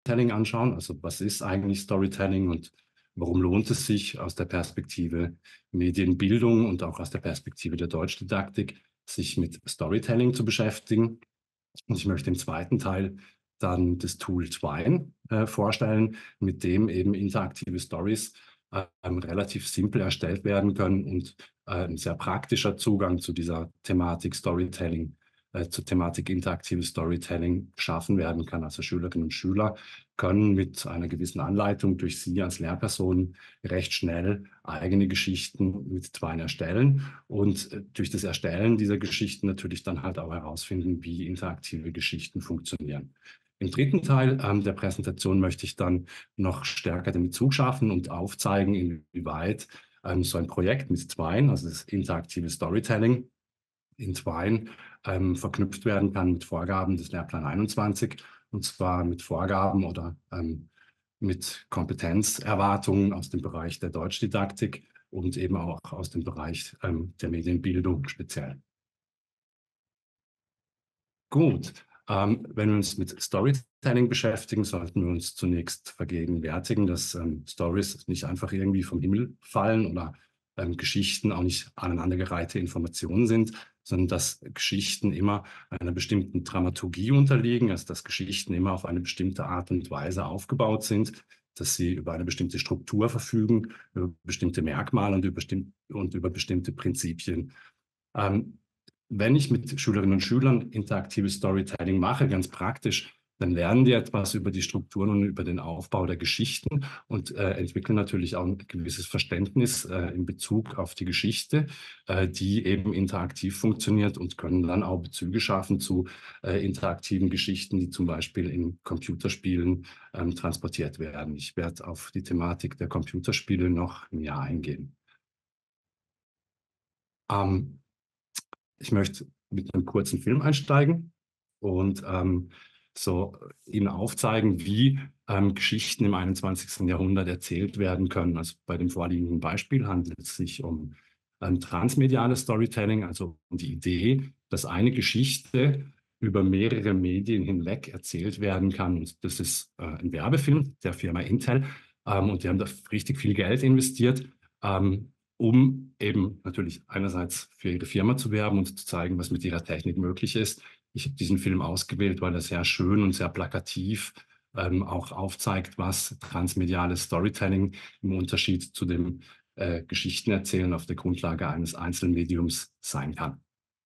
Storytelling anschauen. Also was ist eigentlich Storytelling und warum lohnt es sich aus der Perspektive Medienbildung und auch aus der Perspektive der Deutschdidaktik, sich mit Storytelling zu beschäftigen. Und ich möchte im zweiten Teil dann das Tool Twine vorstellen, mit dem eben interaktive Stories relativ simpel erstellt werden können und ein sehr praktischer Zugang zu dieser Thematik Storytelling, zur Thematik interaktives Storytelling geschaffen werden kann. Also Schülerinnen und Schüler können mit einer gewissen Anleitung durch Sie als Lehrperson recht schnell eigene Geschichten mit Twine erstellen und durch das Erstellen dieser Geschichten natürlich dann halt auch herausfinden, wie interaktive Geschichten funktionieren. Im dritten Teil der Präsentation möchte ich dann noch stärker den Bezug schaffen und aufzeigen, inwieweit so ein Projekt mit Twine, also das interaktive Storytelling in Twine, verknüpft werden kann mit Vorgaben des Lehrplan 21, und zwar mit Vorgaben oder mit Kompetenzerwartungen aus dem Bereich der Deutschdidaktik und eben auch aus dem Bereich der Medienbildung speziell. Gut, wenn wir uns mit Storytelling beschäftigen, sollten wir uns zunächst vergegenwärtigen, dass Stories nicht einfach irgendwie vom Himmel fallen oder Geschichten auch nicht aneinandergereihte Informationen sind, sondern dass Geschichten immer einer bestimmten Dramaturgie unterliegen, also dass Geschichten immer auf eine bestimmte Art und Weise aufgebaut sind, dass sie über eine bestimmte Struktur verfügen, über bestimmte Merkmale und über bestimmte Prinzipien. Wenn ich mit Schülerinnen und Schülern interaktives Storytelling mache, ganz praktisch, dann lernen die etwas über die Strukturen und über den Aufbau der Geschichten und entwickeln natürlich auch ein gewisses Verständnis in Bezug auf die Geschichte, die eben interaktiv funktioniert, und können dann auch Bezüge schaffen zu interaktiven Geschichten, die zum Beispiel in Computerspielen transportiert werden. Ich werde auf die Thematik der Computerspiele noch näher eingehen. Ich möchte mit einem kurzen Film einsteigen und so Ihnen aufzeigen, wie Geschichten im 21. Jahrhundert erzählt werden können. Also bei dem vorliegenden Beispiel handelt es sich um transmediales Storytelling, also um die Idee, dass eine Geschichte über mehrere Medien hinweg erzählt werden kann. Und das ist ein Werbefilm der Firma Intel, und die haben da richtig viel Geld investiert, um eben natürlich einerseits für ihre Firma zu werben und zu zeigen, was mit ihrer Technik möglich ist. Ich habe diesen Film ausgewählt, weil er sehr schön und sehr plakativ auch aufzeigt, was transmediales Storytelling im Unterschied zu dem Geschichtenerzählen auf der Grundlage eines Einzelmediums sein kann.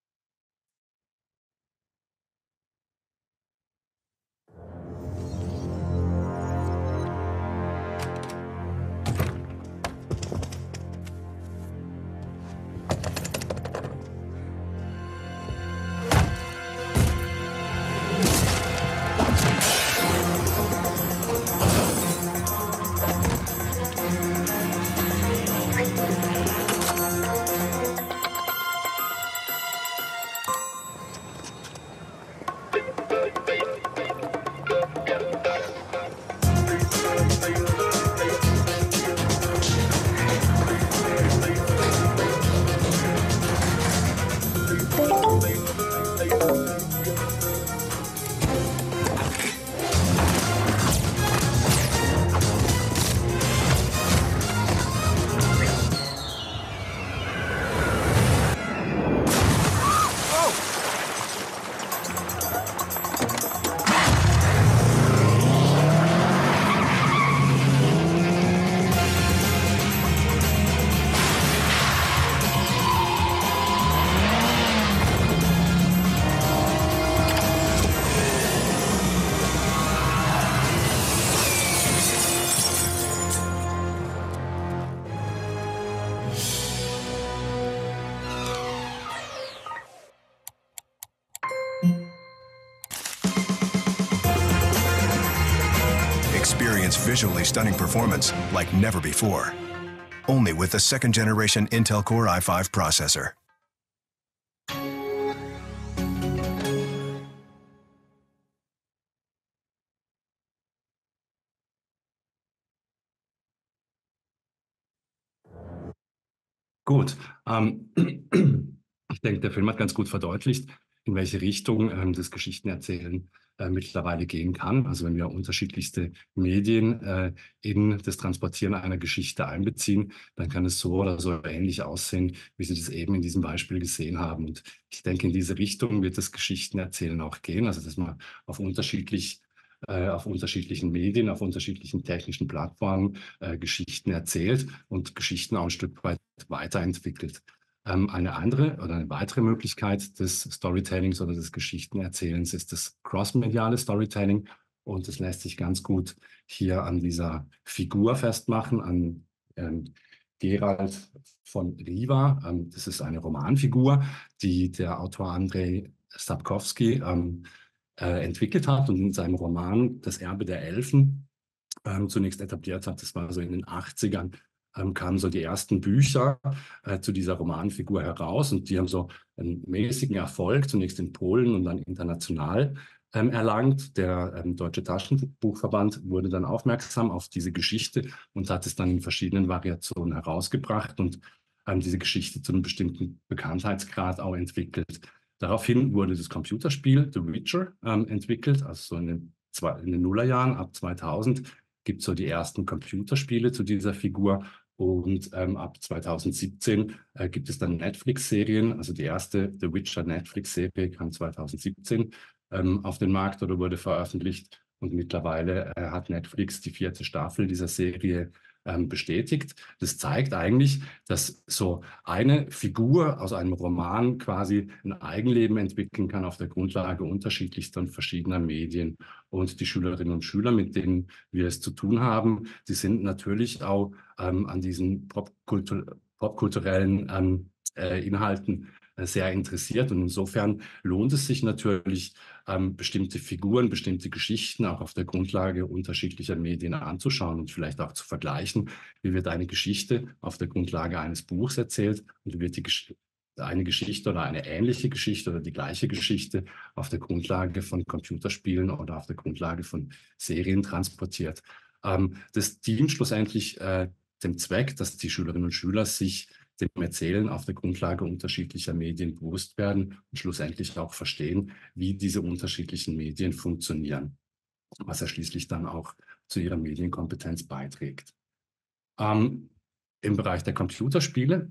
Experience visually stunning performance like never before. Only with the second-generation Intel Core i5 processor. Gut, ich denke, der Film hat ganz gut verdeutlicht, in welche Richtung das Geschichtenerzählen mittlerweile gehen kann. Also wenn wir unterschiedlichste Medien in das Transportieren einer Geschichte einbeziehen, dann kann es so oder so ähnlich aussehen, wie Sie das eben in diesem Beispiel gesehen haben. Und ich denke, in diese Richtung wird das Geschichtenerzählen auch gehen, also dass man auf unterschiedlichen Medien, auf unterschiedlichen technischen Plattformen Geschichten erzählt und Geschichten auch ein Stück weit weiterentwickelt. Eine andere oder eine weitere Möglichkeit des Storytellings oder des Geschichtenerzählens ist das crossmediale Storytelling. Und das lässt sich ganz gut hier an dieser Figur festmachen, an Gerald von Riva. Das ist eine Romanfigur, die der Autor Andrzej Sapkowski entwickelt hat und in seinem Roman Das Erbe der Elfen zunächst etabliert hat. Das war so in den 80ern, kamen so die ersten Bücher zu dieser Romanfigur heraus und die haben so einen mäßigen Erfolg, zunächst in Polen und dann international erlangt. Der Deutsche Taschenbuchverband wurde dann aufmerksam auf diese Geschichte und hat es dann in verschiedenen Variationen herausgebracht und diese Geschichte zu einem bestimmten Bekanntheitsgrad auch entwickelt. Daraufhin wurde das Computerspiel The Witcher entwickelt, also so in den Nullerjahren, ab 2000 gibt es so die ersten Computerspiele zu dieser Figur und ab 2017 gibt es dann Netflix-Serien. Also die erste The Witcher Netflix-Serie kam 2017 auf den Markt oder wurde veröffentlicht und mittlerweile hat Netflix die 4. Staffel dieser Serie bestätigt. Das zeigt eigentlich, dass so eine Figur aus einem Roman quasi ein Eigenleben entwickeln kann auf der Grundlage unterschiedlichster und verschiedener Medien. Und die Schülerinnen und Schüler, mit denen wir es zu tun haben, die sind natürlich auch an diesen popkulturellen Inhalten sehr interessiert. Und insofern lohnt es sich natürlich, bestimmte Figuren, bestimmte Geschichten auch auf der Grundlage unterschiedlicher Medien anzuschauen und vielleicht auch zu vergleichen, wie wird eine Geschichte auf der Grundlage eines Buchs erzählt und wie wird eine Geschichte oder eine ähnliche Geschichte oder die gleiche Geschichte auf der Grundlage von Computerspielen oder auf der Grundlage von Serien transportiert. Das dient schlussendlich dem Zweck, dass die Schülerinnen und Schüler sich dem Erzählen auf der Grundlage unterschiedlicher Medien bewusst werden und schlussendlich auch verstehen, wie diese unterschiedlichen Medien funktionieren, was ja schließlich dann auch zu ihrer Medienkompetenz beiträgt. Im Bereich der Computerspiele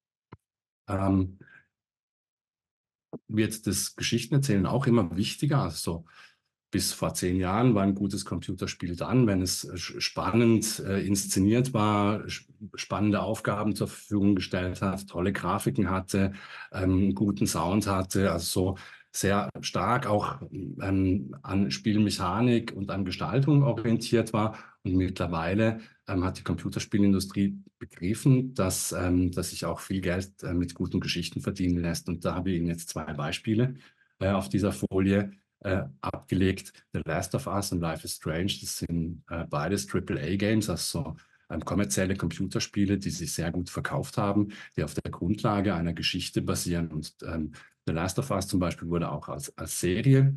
wird das Geschichtenerzählen auch immer wichtiger. Also so bis vor 10 Jahren war ein gutes Computerspiel dann, wenn es spannend inszeniert war, spannende Aufgaben zur Verfügung gestellt hat, tolle Grafiken hatte, guten Sound hatte, also so sehr stark auch an Spielmechanik und an Gestaltung orientiert war. Und mittlerweile hat die Computerspielindustrie begriffen, dass sich auch viel Geld mit guten Geschichten verdienen lässt. Und da habe ich Ihnen jetzt 2 Beispiele auf dieser Folie abgelegt. The Last of Us und Life is Strange, das sind beides AAA-Games, also kommerzielle Computerspiele, die sich sehr gut verkauft haben, die auf der Grundlage einer Geschichte basieren. Und The Last of Us zum Beispiel wurde auch als Serie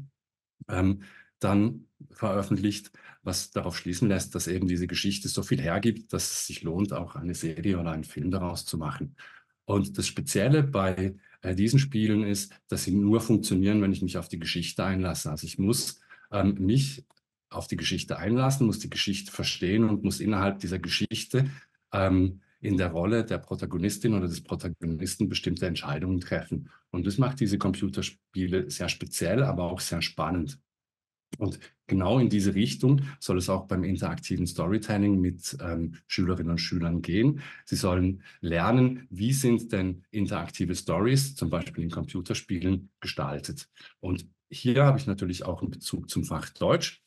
dann veröffentlicht, was darauf schließen lässt, dass eben diese Geschichte so viel hergibt, dass es sich lohnt, auch eine Serie oder einen Film daraus zu machen. Und das Spezielle bei diesen Spielen ist, dass sie nur funktionieren, wenn ich mich auf die Geschichte einlasse. Also ich muss mich auf die Geschichte einlassen, muss die Geschichte verstehen und muss innerhalb dieser Geschichte in der Rolle der Protagonistin oder des Protagonisten bestimmte Entscheidungen treffen. Und das macht diese Computerspiele sehr speziell, aber auch sehr spannend. Und genau in diese Richtung soll es auch beim interaktiven Storytelling mit Schülerinnen und Schülern gehen. Sie sollen lernen, wie sind denn interaktive Stories, zum Beispiel in Computerspielen, gestaltet. Und hier habe ich natürlich auch einen Bezug zum Fach Deutsch,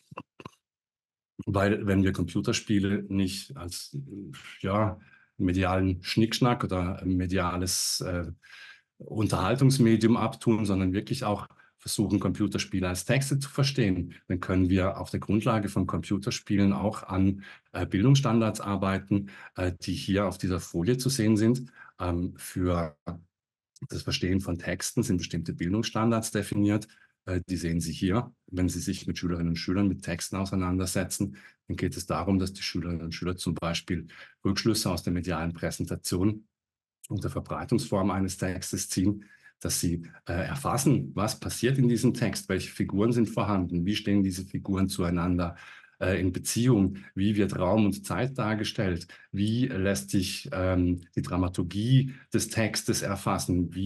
weil wenn wir Computerspiele nicht als medialen Schnickschnack oder mediales Unterhaltungsmedium abtun, sondern wirklich auch versuchen, Computerspiele als Texte zu verstehen, dann können wir auf der Grundlage von Computerspielen auch an Bildungsstandards arbeiten, die hier auf dieser Folie zu sehen sind. Für das Verstehen von Texten sind bestimmte Bildungsstandards definiert. Die sehen Sie hier. Wenn Sie sich mit Schülerinnen und Schülern mit Texten auseinandersetzen, dann geht es darum, dass die Schülerinnen und Schüler zum Beispiel Rückschlüsse aus der medialen Präsentation und der Verbreitungsform eines Textes ziehen, dass sie erfassen, was passiert in diesem Text, welche Figuren sind vorhanden, wie stehen diese Figuren zueinander in Beziehung, wie wird Raum und Zeit dargestellt, wie lässt sich die Dramaturgie des Textes erfassen,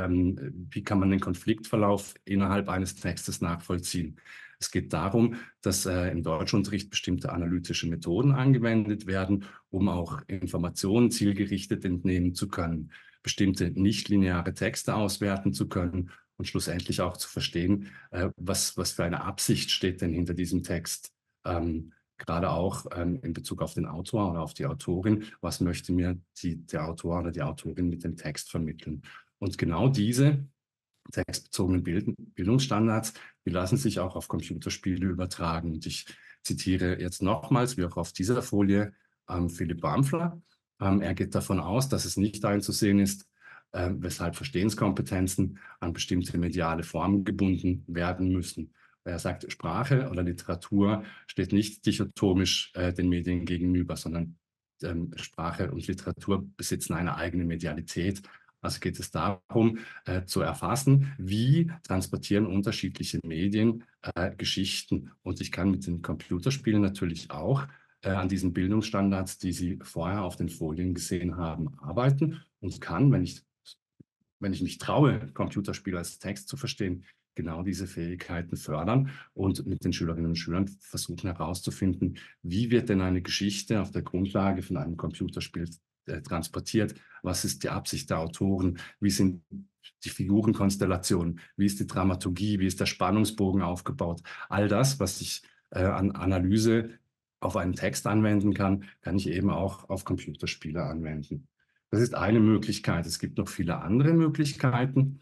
wie kann man den Konfliktverlauf innerhalb eines Textes nachvollziehen. Es geht darum, dass im Deutschunterricht bestimmte analytische Methoden angewendet werden, um auch Informationen zielgerichtet entnehmen zu können, bestimmte nichtlineare Texte auswerten zu können und schlussendlich auch zu verstehen, was für eine Absicht steht denn hinter diesem Text. Gerade auch in Bezug auf den Autor oder auf die Autorin, was möchte mir der Autor oder die Autorin mit dem Text vermitteln. Und genau diese textbezogenen Bildungsstandards, die lassen sich auch auf Computerspiele übertragen. Und ich zitiere jetzt nochmals, wie auch auf dieser Folie, Philipp Bamfler. Er geht davon aus, dass es nicht einzusehen ist, weshalb Verstehenskompetenzen an bestimmte mediale Formen gebunden werden müssen. Er sagt, Sprache oder Literatur steht nicht dichotomisch den Medien gegenüber, sondern Sprache und Literatur besitzen eine eigene Medialität. Also geht es darum, zu erfassen, wie transportieren unterschiedliche Medien Geschichten. Und ich kann mit den Computerspielen natürlich auch an diesen Bildungsstandards, die Sie vorher auf den Folien gesehen haben, arbeiten und kann, wenn ich mich traue, Computerspiele als Text zu verstehen, genau diese Fähigkeiten fördern und mit den Schülerinnen und Schülern versuchen herauszufinden, wie wird denn eine Geschichte auf der Grundlage von einem Computerspiel transportiert, was ist die Absicht der Autoren, wie sind die Figurenkonstellationen, wie ist die Dramaturgie, wie ist der Spannungsbogen aufgebaut. All das, was ich an Analyse auf einen Text anwenden kann, kann ich eben auch auf Computerspiele anwenden. Das ist eine Möglichkeit. Es gibt noch viele andere Möglichkeiten,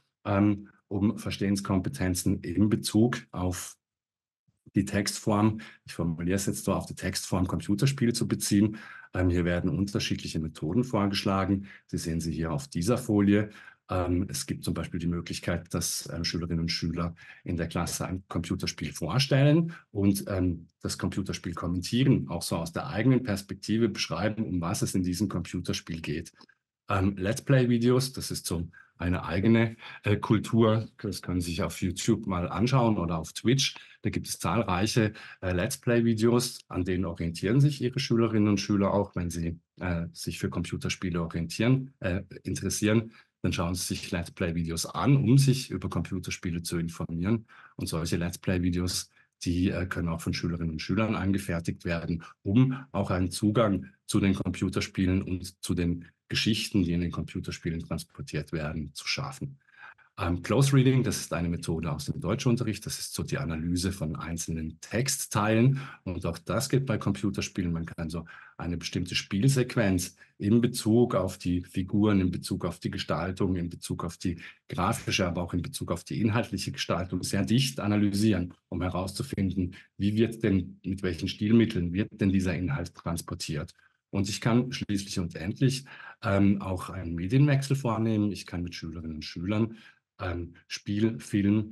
um Verstehenskompetenzen in Bezug auf die Textform, ich formuliere es jetzt so, auf die Textform Computerspiele zu beziehen. Hier werden unterschiedliche Methoden vorgeschlagen. Sie sehen sie hier auf dieser Folie. Es gibt zum Beispiel die Möglichkeit, dass Schülerinnen und Schüler in der Klasse ein Computerspiel vorstellen und das Computerspiel kommentieren, auch so aus der eigenen Perspektive beschreiben, um was es in diesem Computerspiel geht. Let's Play-Videos, das ist so eine eigene Kultur. Das können Sie sich auf YouTube mal anschauen oder auf Twitch. Da gibt es zahlreiche Let's Play-Videos, an denen orientieren sich Ihre Schülerinnen und Schüler auch, wenn sie sich für Computerspiele interessieren. Dann schauen Sie sich Let's Play-Videos an, um sich über Computerspiele zu informieren. Und solche Let's Play-Videos, die können auch von Schülerinnen und Schülern angefertigt werden, um auch einen Zugang zu den Computerspielen und zu den Geschichten, die in den Computerspielen transportiert werden, zu schaffen. Close Reading, das ist eine Methode aus dem Deutschunterricht. Das ist so die Analyse von einzelnen Textteilen. Und auch das geht bei Computerspielen. Man kann so eine bestimmte Spielsequenz in Bezug auf die Figuren, in Bezug auf die Gestaltung, in Bezug auf die grafische, aber auch in Bezug auf die inhaltliche Gestaltung sehr dicht analysieren, um herauszufinden, wie wird denn, mit welchen Stilmitteln wird denn dieser Inhalt transportiert. Und ich kann schließlich und endlich auch einen Medienwechsel vornehmen. Ich kann mit Schülerinnen und Schülern Spiel, Film,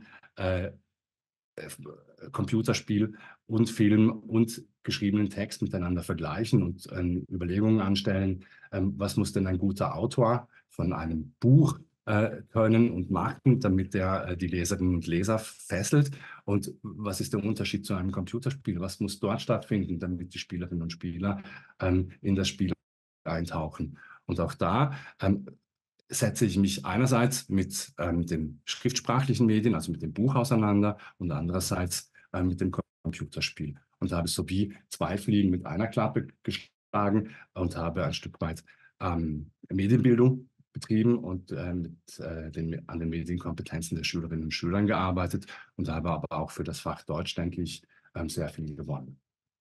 Computerspiel und Film und geschriebenen Text miteinander vergleichen und Überlegungen anstellen, was muss denn ein guter Autor von einem Buch können und machen, damit er die Leserinnen und Leser fesselt. Und was ist der Unterschied zu einem Computerspiel? Was muss dort stattfinden, damit die Spielerinnen und Spieler in das Spiel eintauchen? Und auch da setze ich mich einerseits mit den schriftsprachlichen Medien, also mit dem Buch auseinander und andererseits mit dem Computerspiel. Und da habe ich so wie zwei Fliegen mit einer Klappe geschlagen und habe ein Stück weit Medienbildung betrieben und an den Medienkompetenzen der Schülerinnen und Schülern gearbeitet und habe aber auch für das Fach Deutsch, denke ich, sehr viel gewonnen.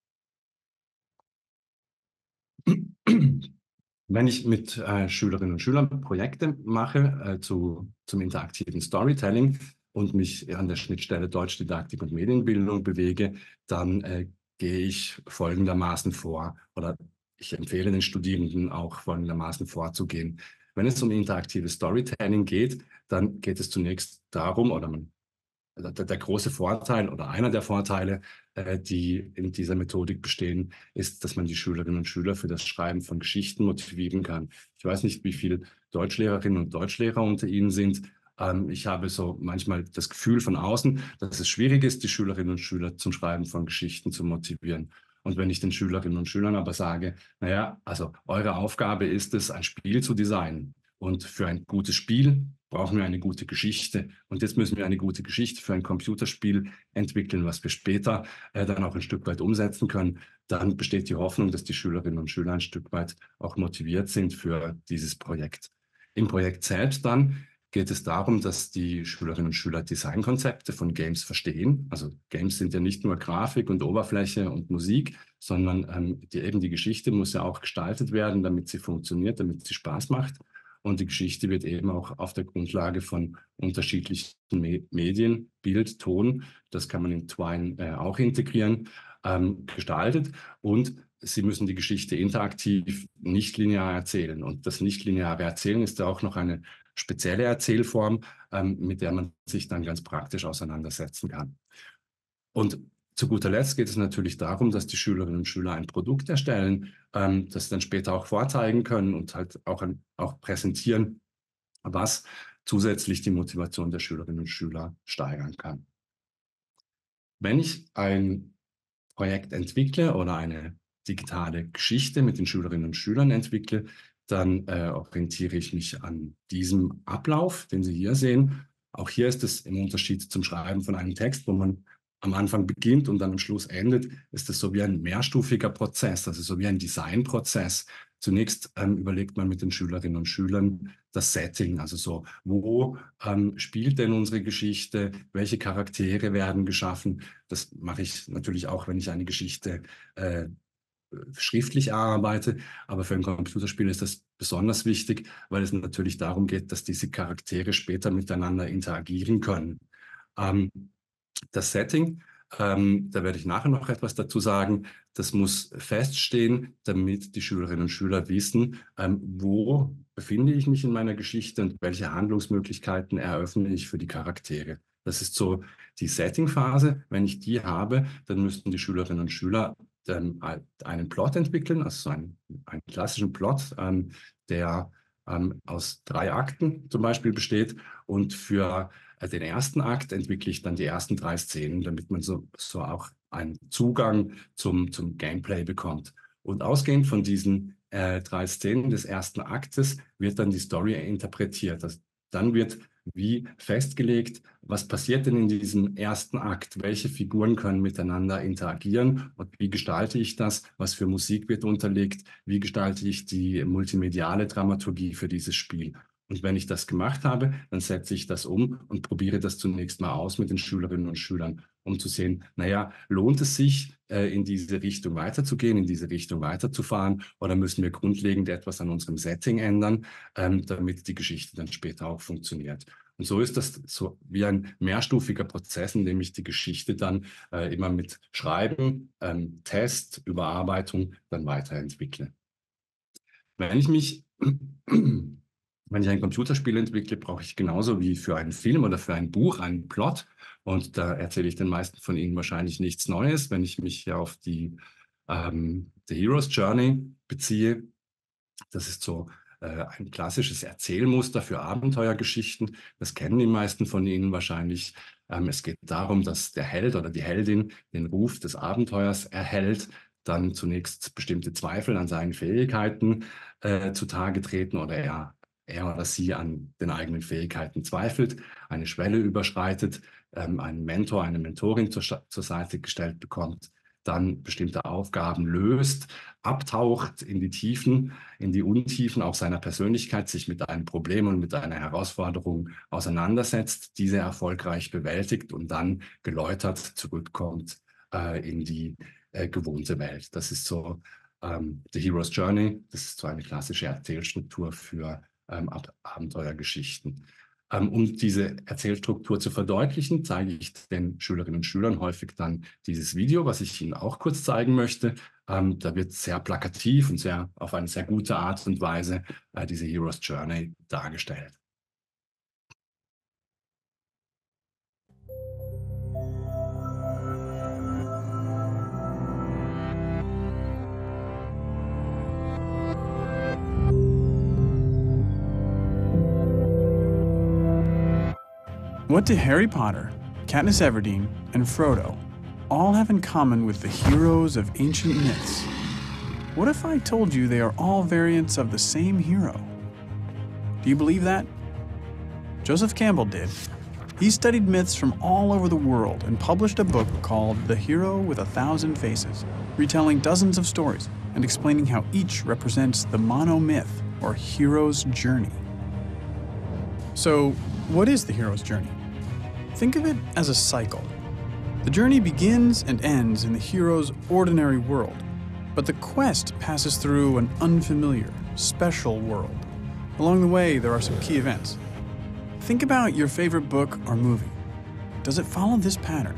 Wenn ich mit Schülerinnen und Schülern Projekte mache zum interaktiven Storytelling und mich an der Schnittstelle Deutschdidaktik und Medienbildung bewege, dann gehe ich folgendermaßen vor oder ich empfehle den Studierenden auch folgendermaßen vorzugehen. Wenn es um interaktives Storytelling geht, dann geht es zunächst darum, der große Vorteil oder einer der Vorteile, die in dieser Methodik bestehen, ist, dass man die Schülerinnen und Schüler für das Schreiben von Geschichten motivieren kann. Ich weiß nicht, wie viele Deutschlehrerinnen und Deutschlehrer unter Ihnen sind, Ich habe so manchmal das Gefühl von außen, dass es schwierig ist, die Schülerinnen und Schüler zum Schreiben von Geschichten zu motivieren. Und wenn ich den Schülerinnen und Schülern aber sage, naja, also eure Aufgabe ist es, ein Spiel zu designen. Und für ein gutes Spiel brauchen wir eine gute Geschichte. Und jetzt müssen wir eine gute Geschichte für ein Computerspiel entwickeln, was wir später dann auch ein Stück weit umsetzen können. Dann besteht die Hoffnung, dass die Schülerinnen und Schüler ein Stück weit auch motiviert sind für dieses Projekt. Im Projekt selbst dann geht es darum, dass die Schülerinnen und Schüler Designkonzepte von Games verstehen. Also Games sind ja nicht nur Grafik und Oberfläche und Musik, sondern eben die Geschichte muss ja auch gestaltet werden, damit sie funktioniert, damit sie Spaß macht. Und die Geschichte wird eben auch auf der Grundlage von unterschiedlichen Medien, Bild, Ton, das kann man in Twine auch integrieren, gestaltet. Und Sie müssen die Geschichte interaktiv, nicht linear erzählen. Und das nicht-lineare Erzählen ist ja auch noch eine spezielle Erzählform, mit der man sich dann ganz praktisch auseinandersetzen kann. Und zu guter Letzt geht es natürlich darum, dass die Schülerinnen und Schüler ein Produkt erstellen, das sie dann später auch vorzeigen können und halt auch präsentieren, was zusätzlich die Motivation der Schülerinnen und Schüler steigern kann. Wenn ich ein Projekt entwickle oder eine digitale Geschichte mit den Schülerinnen und Schülern entwickle, dann orientiere ich mich an diesem Ablauf, den Sie hier sehen. Auch hier ist es im Unterschied zum Schreiben von einem Text, wo man am Anfang beginnt und dann am Schluss endet, ist es so wie ein mehrstufiger Prozess, also so wie ein Designprozess. Zunächst überlegt man mit den Schülerinnen und Schülern das Setting, also so, wo spielt denn unsere Geschichte, welche Charaktere werden geschaffen. Das mache ich natürlich auch, wenn ich eine Geschichte schriftlich erarbeite, aber für ein Computerspiel ist das besonders wichtig, weil es natürlich darum geht, dass diese Charaktere später miteinander interagieren können. Das Setting, da werde ich nachher noch etwas dazu sagen, das muss feststehen, damit die Schülerinnen und Schüler wissen, wo befinde ich mich in meiner Geschichte und welche Handlungsmöglichkeiten eröffne ich für die Charaktere. Das ist so die Setting-Phase. Wenn ich die habe, dann müssten die Schülerinnen und Schüler einen Plot entwickeln, also einen klassischen Plot, der aus 3 Akten zum Beispiel besteht. Und für den ersten Akt entwickle ich dann die ersten 3 Szenen, damit man so auch einen Zugang zum Gameplay bekommt. Und ausgehend von diesen 3 Szenen des ersten Aktes wird dann die Story interpretiert. Dann wird wie festgelegt, was passiert denn in diesem ersten Akt? Welche Figuren können miteinander interagieren und wie gestalte ich das? Was für Musik wird unterlegt? Wie gestalte ich die multimediale Dramaturgie für dieses Spiel? Und wenn ich das gemacht habe, dann setze ich das um und probiere das zunächst mal aus mit den Schülerinnen und Schülern, um zu sehen, naja, lohnt es sich, in diese Richtung weiterzugehen, in diese Richtung weiterzufahren, oder müssen wir grundlegend etwas an unserem Setting ändern, damit die Geschichte dann später auch funktioniert. Und so ist das so wie ein mehrstufiger Prozess, in dem ich die Geschichte dann immer mit Schreiben, Test, Überarbeitung dann weiterentwickle. Wenn ich ein Computerspiel entwickle, brauche ich genauso wie für einen Film oder für ein Buch einen Plot. Und da erzähle ich den meisten von Ihnen wahrscheinlich nichts Neues, wenn ich mich hier auf die The Hero's Journey beziehe. Das ist so ein klassisches Erzählmuster für Abenteuergeschichten. Das kennen die meisten von Ihnen wahrscheinlich. Es geht darum, dass der Held oder die Heldin den Ruf des Abenteuers erhält, dann zunächst bestimmte Zweifel an seinen Fähigkeiten zutage treten oder er oder sie an den eigenen Fähigkeiten zweifelt, eine Schwelle überschreitet, einen Mentor, eine Mentorin zur Seite gestellt bekommt, dann bestimmte Aufgaben löst, abtaucht in die Tiefen, in die Untiefen auch seiner Persönlichkeit, sich mit einem Problem und mit einer Herausforderung auseinandersetzt, diese erfolgreich bewältigt und dann geläutert zurückkommt in die gewohnte Welt. Das ist so The Hero's Journey. Das ist so eine klassische Erzählstruktur für Abenteuergeschichten. Um diese Erzählstruktur zu verdeutlichen, zeige ich den Schülerinnen und Schülern häufig dann dieses Video, was ich Ihnen auch kurz zeigen möchte. Da wird sehr plakativ und auf eine sehr gute Art und Weise diese Hero's Journey dargestellt. What do Harry Potter, Katniss Everdeen, and Frodo all have in common with the heroes of ancient myths? What if I told you they are all variants of the same hero? Do you believe that? Joseph Campbell did. He studied myths from all over the world and published a book called The Hero with a Thousand Faces, retelling dozens of stories and explaining how each represents the monomyth, or hero's journey. So, what is the hero's journey? Think of it as a cycle. The journey begins and ends in the hero's ordinary world, but the quest passes through an unfamiliar, special world. Along the way, there are some key events. Think about your favorite book or movie. Does it follow this pattern?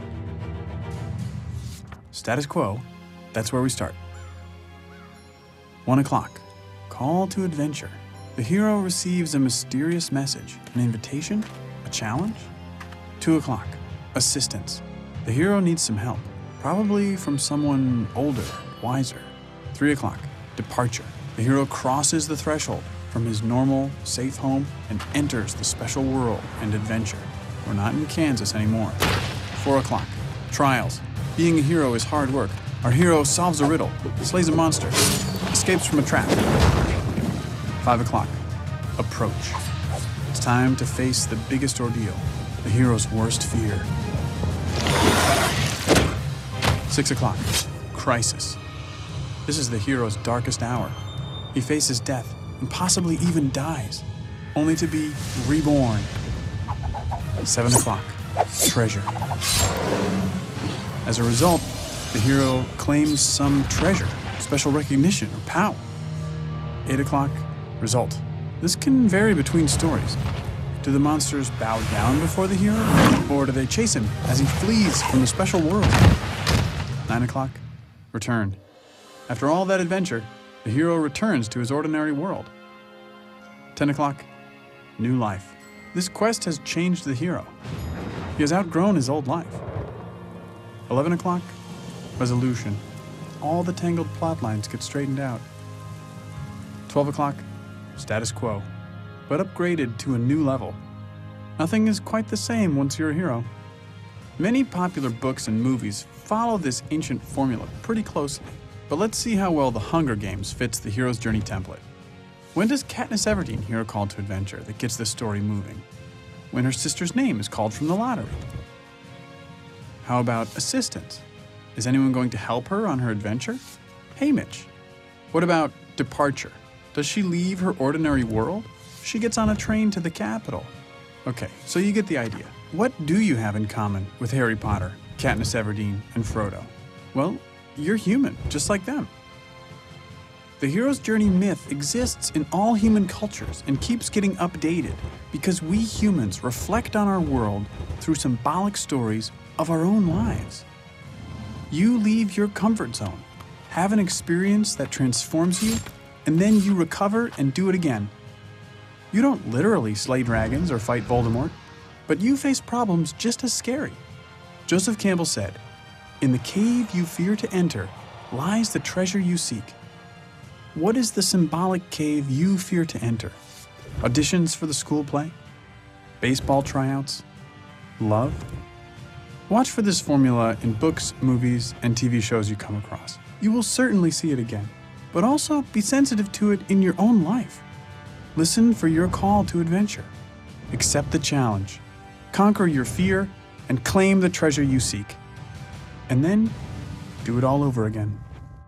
Status quo, that's where we start. 1 o'clock, call to adventure. The hero receives a mysterious message, an invitation, a challenge. 2 o'clock, assistance. The hero needs some help, probably from someone older, wiser. 3 o'clock, departure. The hero crosses the threshold from his normal, safe home and enters the special world and adventure. We're not in Kansas anymore. 4 o'clock, trials. Being a hero is hard work. Our hero solves a riddle, slays a monster, escapes from a trap. 5 o'clock, approach. It's time to face the biggest ordeal, the hero's worst fear. 6 o'clock, crisis. This is the hero's darkest hour. He faces death and possibly even dies, only to be reborn. 7 o'clock, treasure. As a result, the hero claims some treasure, special recognition, or power. 8 o'clock, result. This can vary between stories. Do the monsters bow down before the hero, or do they chase him as he flees from the special world? 9 o'clock, return. After all that adventure, the hero returns to his ordinary world. 10 o'clock, new life. This quest has changed the hero. He has outgrown his old life. 11 o'clock, resolution. All the tangled plot lines get straightened out. 12 o'clock, status quo, but upgraded to a new level. Nothing is quite the same once you're a hero. Many popular books and movies follow this ancient formula pretty closely, but let's see how well The Hunger Games fits the hero's journey template. When does Katniss Everdeen hear a call to adventure that gets the story moving? When her sister's name is called from the lottery. How about assistance? Is anyone going to help her on her adventure? Haymitch. What about departure? Does she leave her ordinary world? She gets on a train to the capital. Okay, so you get the idea. What do you have in common with Harry Potter, Katniss Everdeen, and Frodo? Well, you're human, just like them. The hero's journey myth exists in all human cultures and keeps getting updated because we humans reflect on our world through symbolic stories of our own lives. You leave your comfort zone, have an experience that transforms you, and then you recover and do it again. You don't literally slay dragons or fight Voldemort, but you face problems just as scary. Joseph Campbell said, "In the cave you fear to enter lies the treasure you seek." What is the symbolic cave you fear to enter? Auditions for the school play? Baseball tryouts? Love? Watch for this formula in books, movies, and TV shows you come across. You will certainly see it again, but also be sensitive to it in your own life. Listen for your call to adventure. Accept the challenge. Conquer your fear and claim the treasure you seek. And then do it all over again.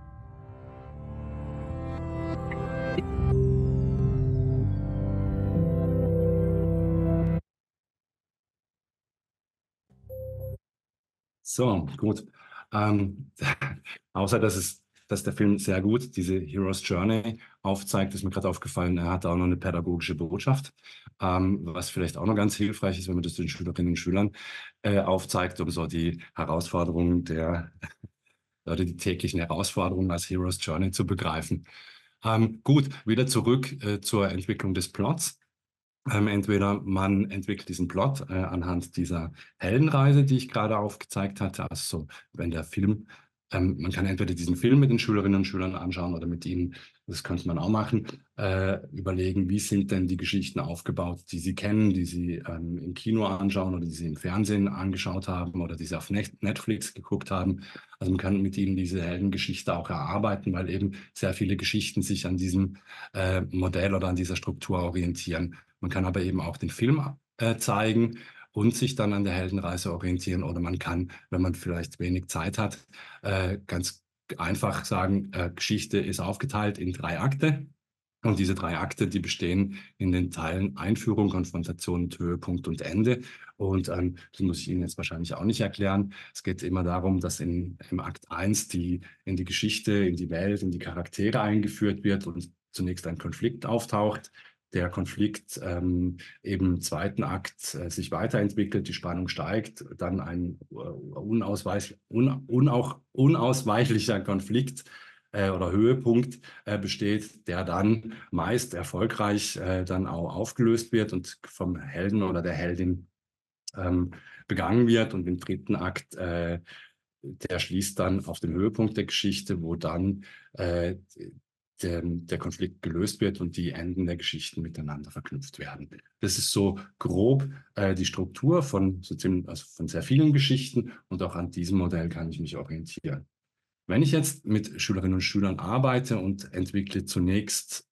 So, gut. Außer dass der Film sehr gut diese Hero's Journey aufzeigt, ist mir gerade aufgefallen, er hat auch noch eine pädagogische Botschaft, was vielleicht auch noch ganz hilfreich ist, wenn man das den Schülerinnen und Schülern aufzeigt, um so die Herausforderungen oder die täglichen Herausforderungen als Hero's Journey zu begreifen. Gut, wieder zurück zur Entwicklung des Plots. Entweder man entwickelt diesen Plot anhand dieser Heldenreise, die ich gerade aufgezeigt hatte, also so, wenn der Film Man kann entweder diesen Film mit den Schülerinnen und Schülern anschauen oder mit ihnen, das könnte man auch machen, überlegen, wie sind denn die Geschichten aufgebaut, die sie kennen, die sie im Kino anschauen oder die sie im Fernsehen angeschaut haben oder die sie auf Netflix geguckt haben. Also man kann mit ihnen diese Heldengeschichte auch erarbeiten, weil eben sehr viele Geschichten sich an diesem Modell oder an dieser Struktur orientieren. Man kann aber eben auch den Film zeigen und sich dann an der Heldenreise orientieren. Oder man kann, wenn man vielleicht wenig Zeit hat, ganz einfach sagen, Geschichte ist aufgeteilt in 3 Akte. Und diese 3 Akte, die bestehen in den Teilen Einführung, Konfrontation, Höhepunkt und Ende. Und das muss ich Ihnen jetzt wahrscheinlich auch nicht erklären. Es geht immer darum, dass im Akt 1 in die Geschichte, in die Welt, in die Charaktere eingeführt wird und zunächst ein Konflikt auftaucht. Der Konflikt eben im zweiten Akt sich weiterentwickelt, die Spannung steigt, dann ein unausweichlicher Konflikt oder Höhepunkt besteht, der dann meist erfolgreich dann auch aufgelöst wird und vom Helden oder der Heldin begangen wird. Und im dritten Akt, der schließt dann auf den Höhepunkt der Geschichte, wo dann der Konflikt gelöst wird und die Enden der Geschichten miteinander verknüpft werden. Das ist so grob die Struktur von sehr vielen Geschichten, und auch an diesem Modell kann ich mich orientieren. Wenn ich jetzt mit Schülerinnen und Schülern arbeite und entwickle zunächst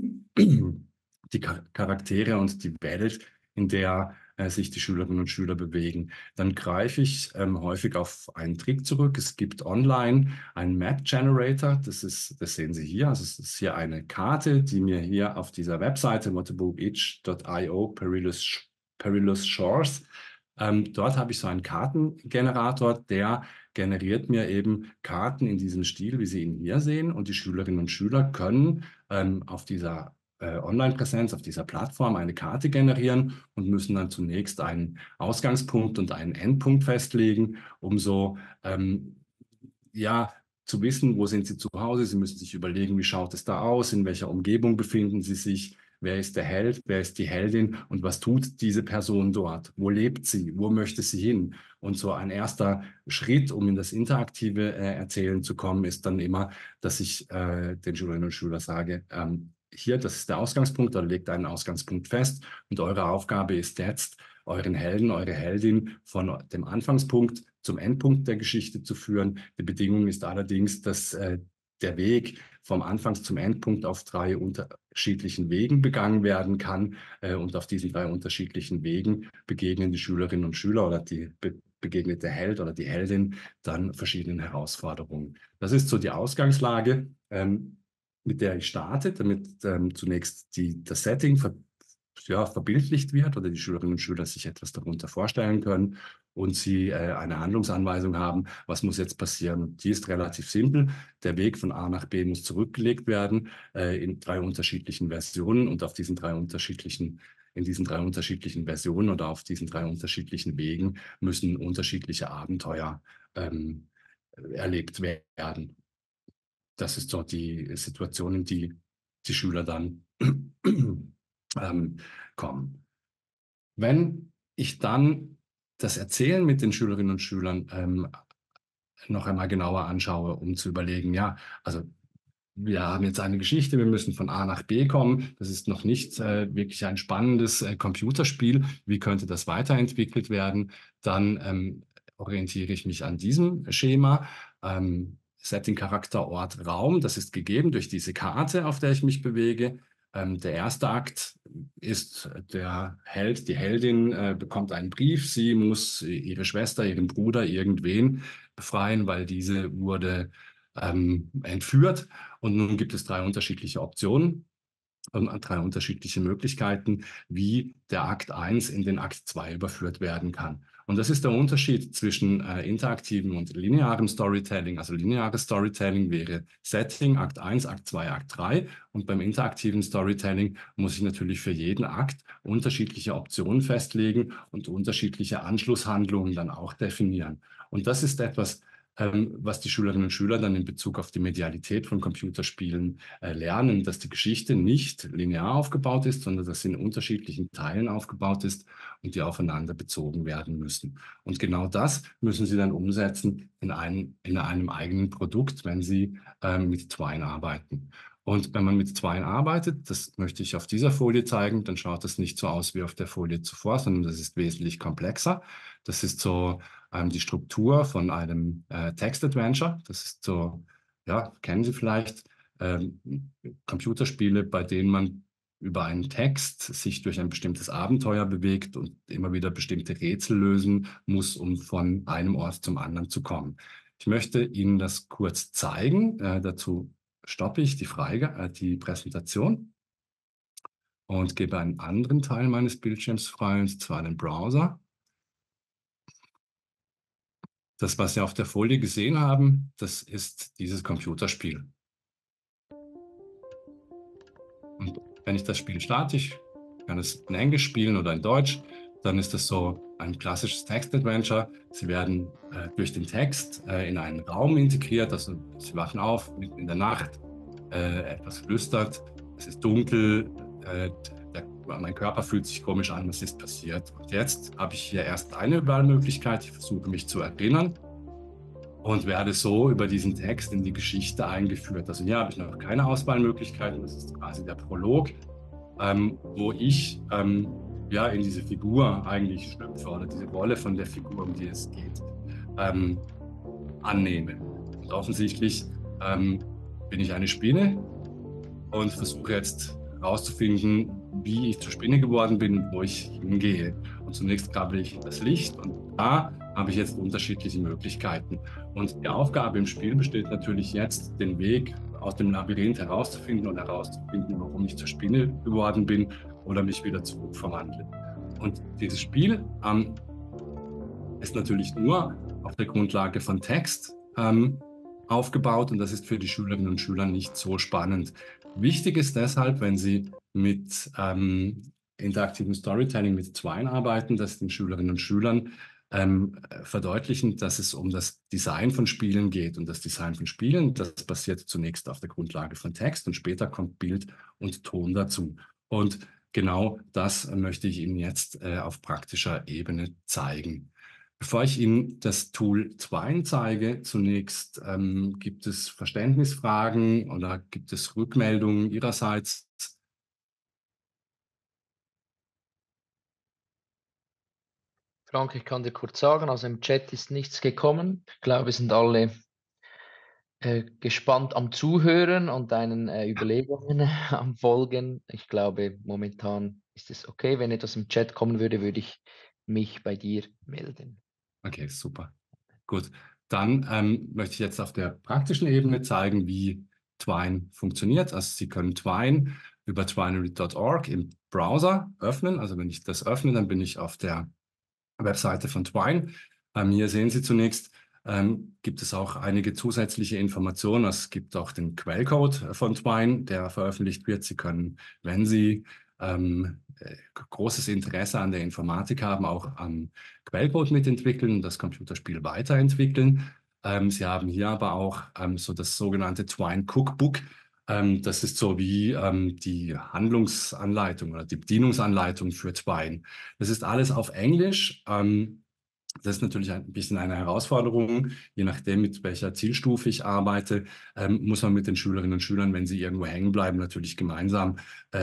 die Charaktere und die Welt, in der sich die Schülerinnen und Schüler bewegen, dann greife ich häufig auf einen Trick zurück. Es gibt online einen Map Generator, das sehen Sie hier. Also es ist hier eine Karte, die mir hier auf dieser Webseite motobookitch.io Perilous Shores, dort habe ich so einen Kartengenerator, der generiert mir eben Karten in diesem Stil, wie Sie ihn hier sehen. Und die Schülerinnen und Schüler können auf dieser Online-Präsenz, auf dieser Plattform eine Karte generieren und müssen dann zunächst einen Ausgangspunkt und einen Endpunkt festlegen, um so ja, zu wissen, wo sind Sie zu Hause. Sie müssen sich überlegen, wie schaut es da aus, in welcher Umgebung befinden Sie sich, wer ist der Held, wer ist die Heldin und was tut diese Person dort? Wo lebt sie? Wo möchte sie hin? Und so ein erster Schritt, um in das interaktive Erzählen zu kommen, ist dann immer, dass ich den Schülerinnen und Schülern sage, hier, das ist der Ausgangspunkt, oder legt einen Ausgangspunkt fest und eure Aufgabe ist jetzt, euren Helden, eure Heldin von dem Anfangspunkt zum Endpunkt der Geschichte zu führen. Die Bedingung ist allerdings, dass der Weg vom Anfangs zum Endpunkt auf 3 unterschiedlichen Wegen begangen werden kann. Und auf diesen 3 unterschiedlichen Wegen begegnen die Schülerinnen und Schüler oder begegnet der Held oder die Heldin dann verschiedenen Herausforderungen. Das ist so die Ausgangslage, mit der ich starte, damit zunächst das Setting verbildlicht wird oder die Schülerinnen und Schüler sich etwas darunter vorstellen können und sie eine Handlungsanweisung haben, was muss jetzt passieren. Die ist relativ simpel. Der Weg von A nach B muss zurückgelegt werden in 3 unterschiedlichen Versionen, und in diesen 3 unterschiedlichen Versionen oder auf diesen 3 unterschiedlichen Wegen müssen unterschiedliche Abenteuer erlebt werden. Das ist so die Situation, in die die Schüler dann kommen. Wenn ich dann das Erzählen mit den Schülerinnen und Schülern noch einmal genauer anschaue, um zu überlegen, ja, also wir haben jetzt eine Geschichte, wir müssen von A nach B kommen. Das ist noch nicht wirklich ein spannendes Computerspiel. Wie könnte das weiterentwickelt werden? Dann orientiere ich mich an diesem Schema. Setting, Charakter, Ort, Raum. Das ist gegeben durch diese Karte, auf der ich mich bewege. Der erste Akt ist, der Held, die Heldin bekommt einen Brief. Sie muss ihre Schwester, ihren Bruder, irgendwen befreien, weil diese wurde entführt. Und nun gibt es 3 unterschiedliche Optionen und 3 unterschiedliche Möglichkeiten, wie der Akt 1 in den Akt 2 überführt werden kann. Und das ist der Unterschied zwischen interaktivem und linearem Storytelling. Also lineares Storytelling wäre Setting, Akt 1, Akt 2, Akt 3. Und beim interaktiven Storytelling muss ich natürlich für jeden Akt unterschiedliche Optionen festlegen und unterschiedliche Anschlusshandlungen dann auch definieren. Und das ist etwas, was die Schülerinnen und Schüler dann in Bezug auf die Medialität von Computerspielen lernen, dass die Geschichte nicht linear aufgebaut ist, sondern dass sie in unterschiedlichen Teilen aufgebaut ist und die aufeinander bezogen werden müssen. Und genau das müssen sie dann umsetzen in einem eigenen Produkt, wenn sie mit Twine arbeiten. Und wenn man mit Twine arbeitet, das möchte ich auf dieser Folie zeigen, dann schaut das nicht so aus wie auf der Folie zuvor, sondern das ist wesentlich komplexer. Das ist so die Struktur von einem Text-Adventure. Das ist so, ja, kennen Sie vielleicht, Computerspiele, bei denen man über einen Text sich durch ein bestimmtes Abenteuer bewegt und immer wieder bestimmte Rätsel lösen muss, um von einem Ort zum anderen zu kommen. Ich möchte Ihnen das kurz zeigen. Dazu stoppe ich die Präsentation und gebe einen anderen Teil meines Bildschirms frei, und zwar den Browser. Das, was Sie auf der Folie gesehen haben, das ist dieses Computerspiel. Und wenn ich das Spiel starte, ich kann es in Englisch spielen oder in Deutsch, dann ist das so ein klassisches Text-Adventure. Sie werden durch den Text in einen Raum integriert, also Sie wachen auf mitten in der Nacht, etwas flüstert, es ist dunkel, mein Körper fühlt sich komisch an, was ist passiert. Und jetzt habe ich hier erst eine Wahlmöglichkeit, ich versuche mich zu erinnern und werde so über diesen Text in die Geschichte eingeführt. Also hier habe ich noch keine Auswahlmöglichkeiten, das ist quasi der Prolog, wo ich ja, in diese Figur eigentlich schlüpfe oder diese Rolle von der Figur, um die es geht, annehme. Und offensichtlich bin ich eine Spinne und versuche jetzt herauszufinden, wie ich zur Spinne geworden bin und wo ich hingehe. Und zunächst grabe ich das Licht und da habe ich jetzt unterschiedliche Möglichkeiten. Und die Aufgabe im Spiel besteht natürlich jetzt, den Weg aus dem Labyrinth herauszufinden und herauszufinden, warum ich zur Spinne geworden bin oder mich wieder zurück verwandle. Und dieses Spiel ist natürlich nur auf der Grundlage von Text aufgebaut und das ist für die Schülerinnen und Schüler nicht so spannend. Wichtig ist deshalb, wenn Sie mit interaktivem Storytelling mit Twine arbeiten, dass den Schülerinnen und Schülern verdeutlichen, dass es um das Design von Spielen geht. Und das Design von Spielen, das passiert zunächst auf der Grundlage von Text und später kommt Bild und Ton dazu. Und genau das möchte ich Ihnen jetzt auf praktischer Ebene zeigen. Bevor ich Ihnen das Tool Twine zeige, zunächst gibt es Verständnisfragen oder gibt es Rückmeldungen Ihrerseits? Frank, ich kann dir kurz sagen, also im Chat ist nichts gekommen. Ich glaube, wir sind alle gespannt am Zuhören und deinen Überlegungen am Folgen. Ich glaube, momentan ist es okay. Wenn etwas im Chat kommen würde, würde ich mich bei dir melden. Okay, super. Gut, dann möchte ich jetzt auf der praktischen Ebene zeigen, wie Twine funktioniert. Also Sie können Twine über twinery.org im Browser öffnen. Also wenn ich das öffne, dann bin ich auf der Webseite von Twine. Hier sehen Sie zunächst, gibt es auch einige zusätzliche Informationen. Es gibt auch den Quellcode von Twine, der veröffentlicht wird. Sie können, wenn Sie großes Interesse an der Informatik haben, auch am Quellcode mitentwickeln und das Computerspiel weiterentwickeln. Sie haben hier aber auch so das sogenannte Twine Cookbook. Das ist so wie die Handlungsanleitung oder die Bedienungsanleitung für Twine. Das ist alles auf Englisch. Das ist natürlich ein bisschen eine Herausforderung. Je nachdem, mit welcher Zielstufe ich arbeite, muss man mit den Schülerinnen und Schülern, wenn sie irgendwo hängen bleiben, natürlich gemeinsam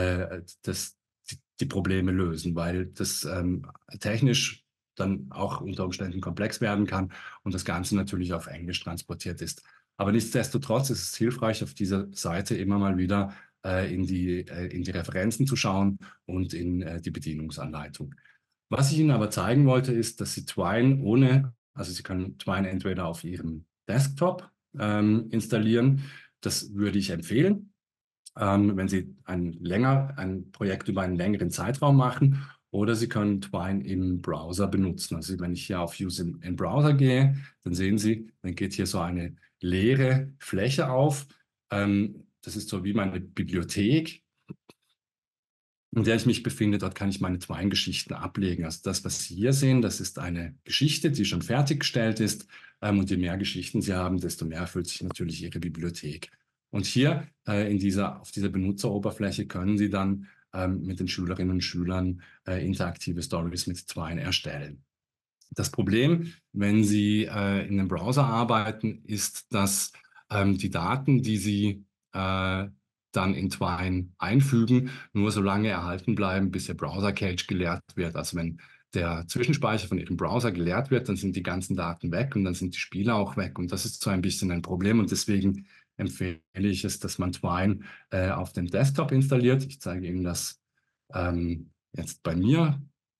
die Probleme lösen, weil das technisch dann auch unter Umständen komplex werden kann und das Ganze natürlich auf Englisch transportiert ist. Aber nichtsdestotrotz ist es hilfreich, auf dieser Seite immer mal wieder in die Referenzen zu schauen und in die Bedienungsanleitung. Was ich Ihnen aber zeigen wollte, ist, dass Sie Twine also Sie können Twine entweder auf Ihrem Desktop installieren. Das würde ich empfehlen, wenn Sie ein Projekt über einen längeren Zeitraum machen, oder Sie können Twine im Browser benutzen. Also wenn ich hier auf Use in Browser gehe, dann sehen Sie, dann geht hier so eine leere Fläche auf. Das ist so wie meine Bibliothek. in der ich mich befinde. Dort kann ich meine Twine-Geschichten ablegen. Also das, was Sie hier sehen, das ist eine Geschichte, die schon fertiggestellt ist. Und je mehr Geschichten Sie haben, desto mehr füllt sich natürlich Ihre Bibliothek. Und hier auf dieser Benutzeroberfläche können Sie dann mit den Schülerinnen und Schülern interaktive Stories mit Twine erstellen. Das Problem, wenn Sie in einem Browser arbeiten, ist, dass die Daten, die Sie dann in Twine einfügen, nur so lange erhalten bleiben, bis Ihr Browser-Cache geleert wird. Also wenn der Zwischenspeicher von Ihrem Browser geleert wird, dann sind die ganzen Daten weg und dann sind die Spiele auch weg. Und das ist so ein bisschen ein Problem. Und deswegen empfehle ich es, dass man Twine auf dem Desktop installiert. Ich zeige Ihnen das jetzt bei mir.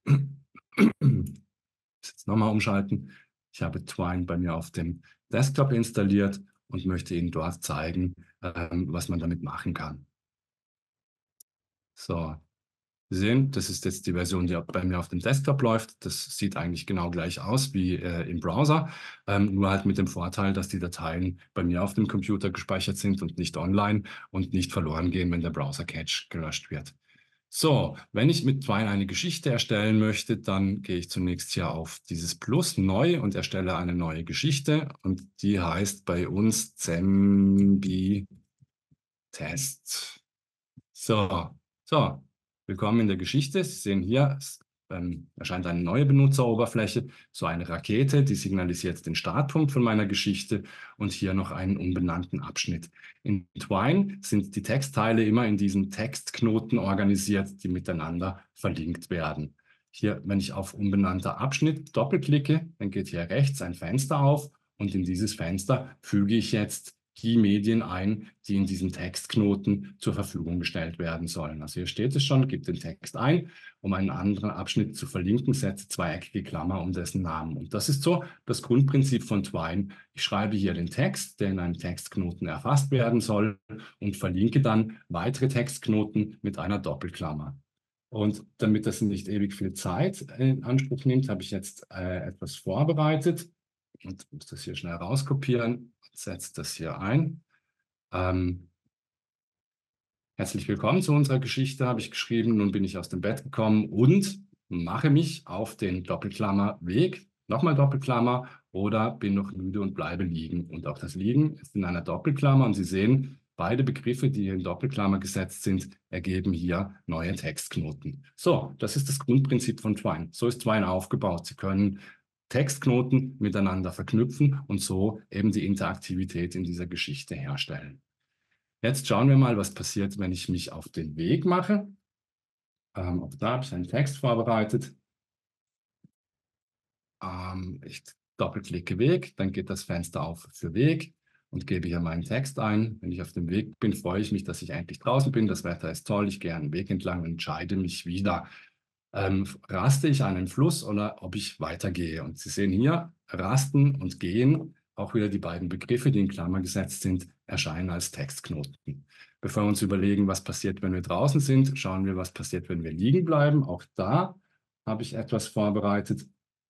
Jetzt nochmal umschalten. Ich habe Twine bei mir auf dem Desktop installiert und möchte Ihnen dort zeigen, was man damit machen kann. So, Sie sehen, das ist jetzt die Version, die bei mir auf dem Desktop läuft. Das sieht eigentlich genau gleich aus wie im Browser, nur halt mit dem Vorteil, dass die Dateien bei mir auf dem Computer gespeichert sind und nicht online und nicht verloren gehen, wenn der Browser-Cache gelöscht wird. So, wenn ich mit Twine eine Geschichte erstellen möchte, dann gehe ich zunächst hier auf dieses Plus neu und erstelle eine neue Geschichte und die heißt bei uns Zembi Test. So, willkommen in der Geschichte. Sie sehen hier, es erscheint eine neue Benutzeroberfläche, so eine Rakete, die signalisiert den Startpunkt von meiner Geschichte und hier noch einen unbenannten Abschnitt. In Twine sind die Textteile immer in diesen Textknoten organisiert, die miteinander verlinkt werden. Hier, wenn ich auf unbenannter Abschnitt doppelklicke, dann geht hier rechts ein Fenster auf und in dieses Fenster füge ich jetzt die Medien ein, die in diesen Textknoten zur Verfügung gestellt werden sollen. Also hier steht es schon, gib den Text ein, um einen anderen Abschnitt zu verlinken, setze zweieckige Klammer um dessen Namen. Und das ist so das Grundprinzip von Twine. Ich schreibe hier den Text, der in einem Textknoten erfasst werden soll und verlinke dann weitere Textknoten mit einer Doppelklammer. Und damit das nicht ewig viel Zeit in Anspruch nimmt, habe ich jetzt etwas vorbereitet und muss das hier schnell rauskopieren. Setzt das hier ein. Herzlich willkommen zu unserer Geschichte, habe ich geschrieben. Nun bin ich aus dem Bett gekommen und mache mich auf den Doppelklammer-Weg. Nochmal Doppelklammer oder bin noch müde und bleibe liegen. Und auch das Liegen ist in einer Doppelklammer. Und Sie sehen, beide Begriffe, die hier in Doppelklammer gesetzt sind, ergeben hier neue Textknoten. So, das ist das Grundprinzip von Twine. So ist Twine aufgebaut. Sie können Textknoten miteinander verknüpfen und so eben die Interaktivität in dieser Geschichte herstellen. Jetzt schauen wir mal, was passiert, wenn ich mich auf den Weg mache. Auch da habe ich einen Text vorbereitet. Ich doppelklicke Weg, dann geht das Fenster auf für Weg und gebe hier meinen Text ein. Wenn ich auf dem Weg bin, freue ich mich, dass ich eigentlich draußen bin. Das Wetter ist toll, ich gehe einen Weg entlang und entscheide mich wieder, raste ich einen Fluss oder ob ich weitergehe. Und Sie sehen hier, rasten und gehen, auch wieder die beiden Begriffe, die in Klammer gesetzt sind, erscheinen als Textknoten. Bevor wir uns überlegen, was passiert, wenn wir draußen sind, schauen wir, was passiert, wenn wir liegen bleiben. Auch da habe ich etwas vorbereitet.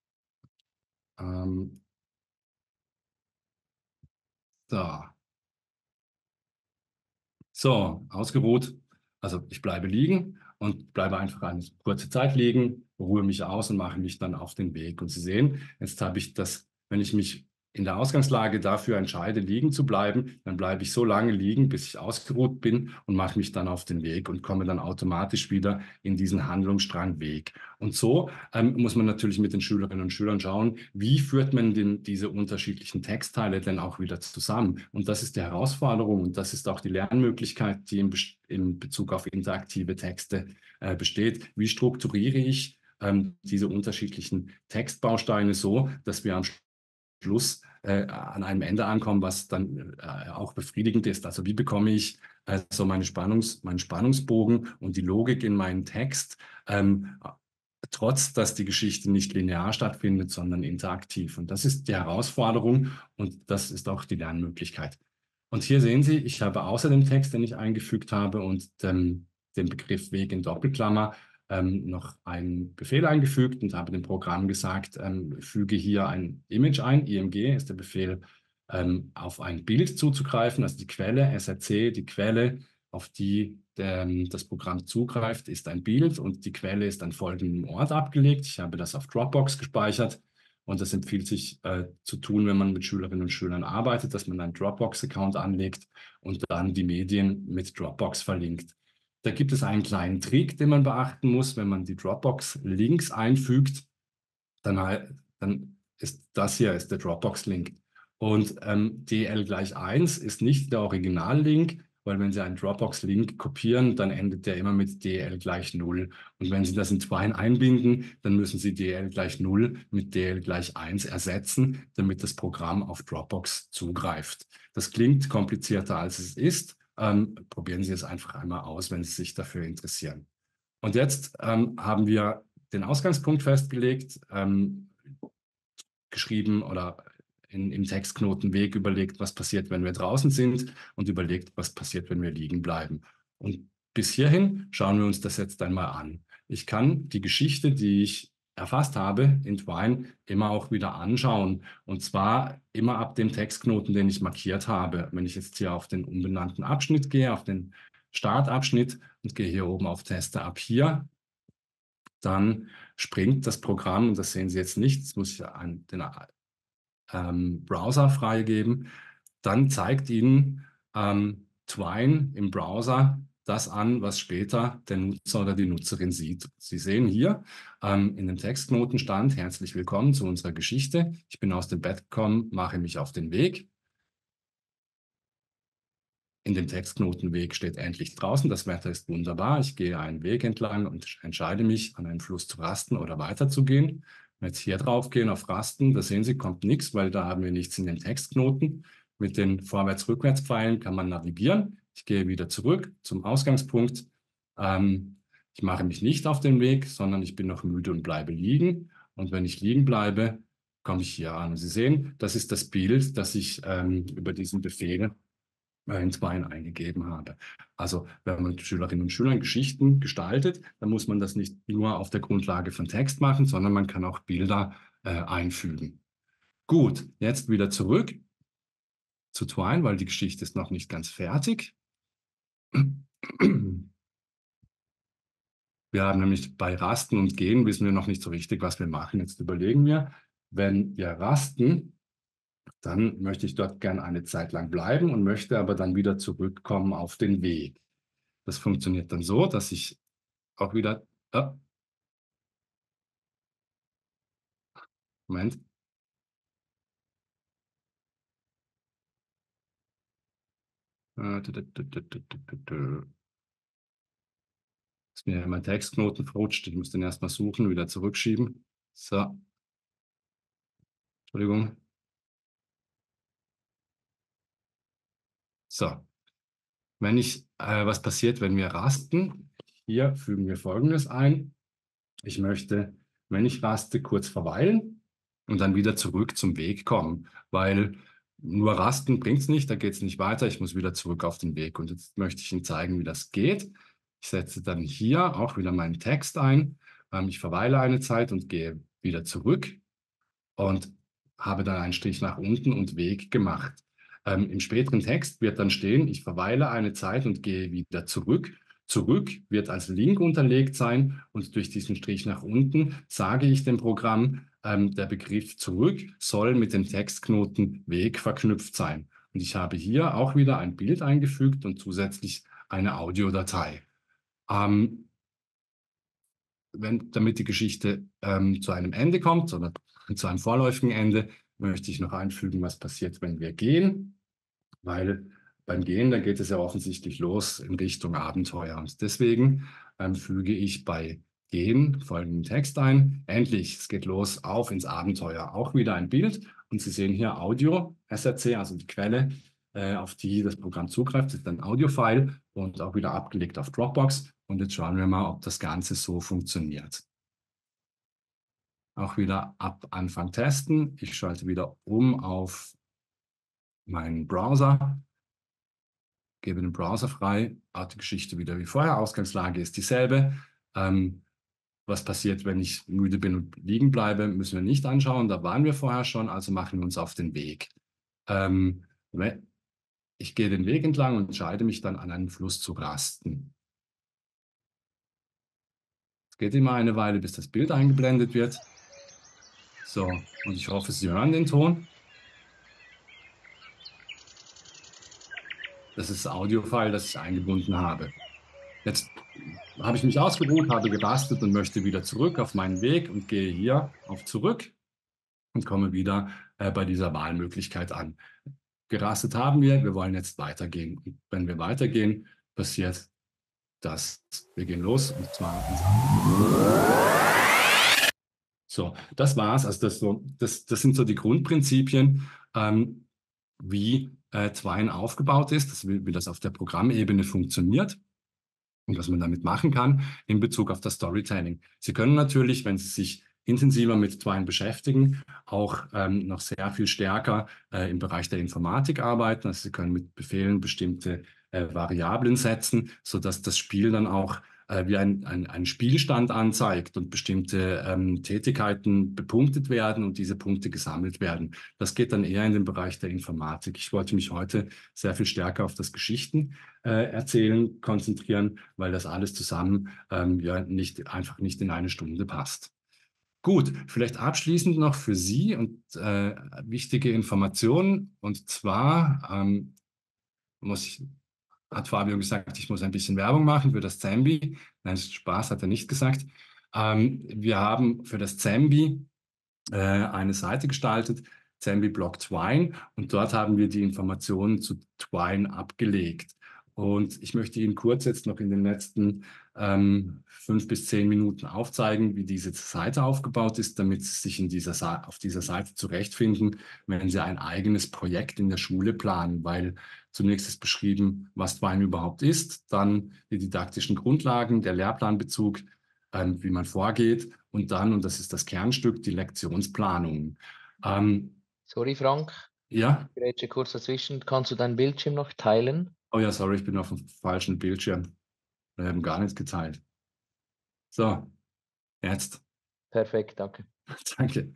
So, ausgeruht. Also ich bleibe liegen und bleibe einfach eine kurze Zeit liegen, ruhe mich aus und mache mich dann auf den Weg. Und Sie sehen, jetzt habe ich das, wenn ich mich in der Ausgangslage dafür entscheide, liegen zu bleiben, dann bleibe ich so lange liegen, bis ich ausgeruht bin und mache mich dann auf den Weg und komme dann automatisch wieder in diesen Handlungsstrang Weg. Und so muss man natürlich mit den Schülerinnen und Schülern schauen, wie führt man denn diese unterschiedlichen Textteile denn auch wieder zusammen? Und das ist die Herausforderung und das ist auch die Lernmöglichkeit, die in Bezug auf interaktive Texte besteht. Wie strukturiere ich diese unterschiedlichen Textbausteine so, dass wir am Schluss an einem Ende ankommen, was dann auch befriedigend ist. Also wie bekomme ich so meinen Spannungsbogen und die Logik in meinen Text, trotz dass die Geschichte nicht linear stattfindet, sondern interaktiv. Und das ist die Herausforderung und das ist auch die Lernmöglichkeit. Und hier sehen Sie, ich habe außer dem Text, den ich eingefügt habe und dem Begriff Weg in Doppelklammer, noch einen Befehl eingefügt und habe dem Programm gesagt, füge hier ein Image ein. IMG ist der Befehl, auf ein Bild zuzugreifen, also die Quelle, SRC, die Quelle, auf die das Programm zugreift, ist ein Bild und die Quelle ist an folgendem Ort abgelegt. Ich habe das auf Dropbox gespeichert und das empfiehlt sich zu tun, wenn man mit Schülerinnen und Schülern arbeitet, dass man einen Dropbox-Account anlegt und dann die Medien mit Dropbox verlinkt. Da gibt es einen kleinen Trick, den man beachten muss. Wenn man die Dropbox-Links einfügt, dann ist das hier ist der Dropbox-Link. Und DL = 1 ist nicht der Original-Link, weil wenn Sie einen Dropbox-Link kopieren, dann endet der immer mit DL = 0. Und wenn Sie das in Twine einbinden, dann müssen Sie DL = 0 mit DL = 1 ersetzen, damit das Programm auf Dropbox zugreift. Das klingt komplizierter, als es ist. Probieren Sie es einfach einmal aus, wenn Sie sich dafür interessieren. Und jetzt haben wir den Ausgangspunkt festgelegt, geschrieben oder im Textknotenweg überlegt, was passiert, wenn wir draußen sind und überlegt, was passiert, wenn wir liegen bleiben. Und bis hierhin schauen wir uns das jetzt einmal an. Ich kann die Geschichte, die ich erfasst habe in Twine, immer auch wieder anschauen. Und zwar immer ab dem Textknoten, den ich markiert habe. Wenn ich jetzt hier auf den umbenannten Abschnitt gehe, auf den Startabschnitt und gehe hier oben auf Teste ab hier, dann springt das Programm, und das sehen Sie jetzt nicht, das muss ich den Browser freigeben, dann zeigt Ihnen Twine im Browser das an, was später der Nutzer oder die Nutzerin sieht. Sie sehen hier in dem Textknotenstand: Herzlich willkommen zu unserer Geschichte. Ich bin aus dem Bett gekommen, mache mich auf den Weg. In dem Textknotenweg steht endlich draußen, das Wetter ist wunderbar. Ich gehe einen Weg entlang und entscheide mich, an einem Fluss zu rasten oder weiterzugehen. Wenn wir jetzt hier drauf gehen auf Rasten, da sehen Sie, kommt nichts, weil da haben wir nichts in den Textknoten. Mit den Vorwärts-Rückwärts-Pfeilen kann man navigieren. Ich gehe wieder zurück zum Ausgangspunkt. Ich mache mich nicht auf den Weg, sondern ich bin noch müde und bleibe liegen. Und wenn ich liegen bleibe, komme ich hier an. Und Sie sehen, das ist das Bild, das ich über diesen Befehl in Twine eingegeben habe. Also wenn man mit Schülerinnen und Schülern Geschichten gestaltet, dann muss man das nicht nur auf der Grundlage von Text machen, sondern man kann auch Bilder einfügen. Gut, jetzt wieder zurück zu Twine, weil die Geschichte ist noch nicht ganz fertig. Wir haben nämlich bei Rasten und Gehen wissen wir noch nicht so richtig, was wir machen. Jetzt überlegen wir, wenn wir rasten, dann möchte ich dort gern eine Zeit lang bleiben und möchte aber dann wieder zurückkommen auf den Weg. Das funktioniert dann so, dass ich auch wieder... Moment. Ist mir mein Textknoten verrutscht. Ich muss den erstmal suchen, wieder zurückschieben. So. Entschuldigung. So. Was passiert, wenn wir rasten? Hier fügen wir Folgendes ein. Ich möchte, wenn ich raste, kurz verweilen und dann wieder zurück zum Weg kommen, weil nur rasten bringt es nicht, da geht es nicht weiter. Ich muss wieder zurück auf den Weg. Und jetzt möchte ich Ihnen zeigen, wie das geht. Ich setze dann hier auch wieder meinen Text ein. Ich verweile eine Zeit und gehe wieder zurück und habe dann einen Strich nach unten und Weg gemacht. Im späteren Text wird dann stehen: Ich verweile eine Zeit und gehe wieder zurück. Zurück wird als Link unterlegt sein und durch diesen Strich nach unten sage ich dem Programm, der Begriff zurück soll mit dem Textknoten Weg verknüpft sein. Und ich habe hier auch wieder ein Bild eingefügt und zusätzlich eine Audiodatei. Damit die Geschichte zu einem Ende kommt oder zu einem vorläufigen Ende, möchte ich noch einfügen, was passiert, wenn wir gehen, weil beim Gehen, da geht es ja offensichtlich los in Richtung Abenteuer. Und deswegen füge ich bei Gehen folgenden Text ein: Endlich, es geht los, auf ins Abenteuer. Auch wieder ein Bild. Und Sie sehen hier Audio, SRC, also die Quelle, auf die das Programm zugreift, ist ein Audio-File und auch wieder abgelegt auf Dropbox. Und jetzt schauen wir mal, ob das Ganze so funktioniert. Auch wieder ab Anfang testen. Ich schalte wieder um auf meinen Browser, gebe den Browser frei, die Geschichte wieder wie vorher, Ausgangslage ist dieselbe. Was passiert, wenn ich müde bin und liegen bleibe, müssen wir nicht anschauen, da waren wir vorher schon, also machen wir uns auf den Weg. Ich gehe den Weg entlang und entscheide mich dann, an einem Fluss zu rasten. Es geht immer eine Weile, bis das Bild eingeblendet wird. So, und ich hoffe, Sie hören den Ton. Das ist das Audio-File, das ich eingebunden habe. Jetzt habe ich mich ausgeruht, habe gerastet und möchte wieder zurück auf meinen Weg und gehe hier auf Zurück und komme wieder bei dieser Wahlmöglichkeit an. Gerastet haben wir wollen jetzt weitergehen. Und wenn wir weitergehen, passiert das. Wir gehen los und zwar. So, das war's. Also das sind so die Grundprinzipien, wie Twine aufgebaut ist, wie das auf der Programmebene funktioniert und was man damit machen kann in Bezug auf das Storytelling. Sie können natürlich, wenn Sie sich intensiver mit Twine beschäftigen, auch noch sehr viel stärker im Bereich der Informatik arbeiten. Also Sie können mit Befehlen bestimmte Variablen setzen, sodass das Spiel dann auch wie ein Spielstand anzeigt und bestimmte Tätigkeiten bepunktet werden und diese Punkte gesammelt werden. Das geht dann eher in den Bereich der Informatik. Ich wollte mich heute sehr viel stärker auf das Geschichten erzählen konzentrieren, weil das alles zusammen ja einfach nicht in eine Stunde passt. Gut, vielleicht abschließend noch für Sie und wichtige Informationen. Und zwar hat Fabio gesagt, ich muss ein bisschen Werbung machen für das Zambi. Nein, Spaß hat er nicht gesagt. Wir haben für das Zambi eine Seite gestaltet, Zambi Blog Twine, und dort haben wir die Informationen zu Twine abgelegt. Und ich möchte Ihnen kurz jetzt noch in den letzten 5 bis 10 Minuten aufzeigen, wie diese Seite aufgebaut ist, damit Sie sich auf dieser Seite zurechtfinden, wenn Sie ein eigenes Projekt in der Schule planen, weil zunächst ist beschrieben, was Twine überhaupt ist, dann die didaktischen Grundlagen, der Lehrplanbezug, wie man vorgeht und dann, und das ist das Kernstück, die Lektionsplanung. Sorry, Frank, Ja? ich grätsche kurz dazwischen. Kannst du deinen Bildschirm noch teilen? Oh ja, sorry, ich bin auf dem falschen Bildschirm. Wir haben gar nichts geteilt. So, jetzt. Perfekt, danke. Danke.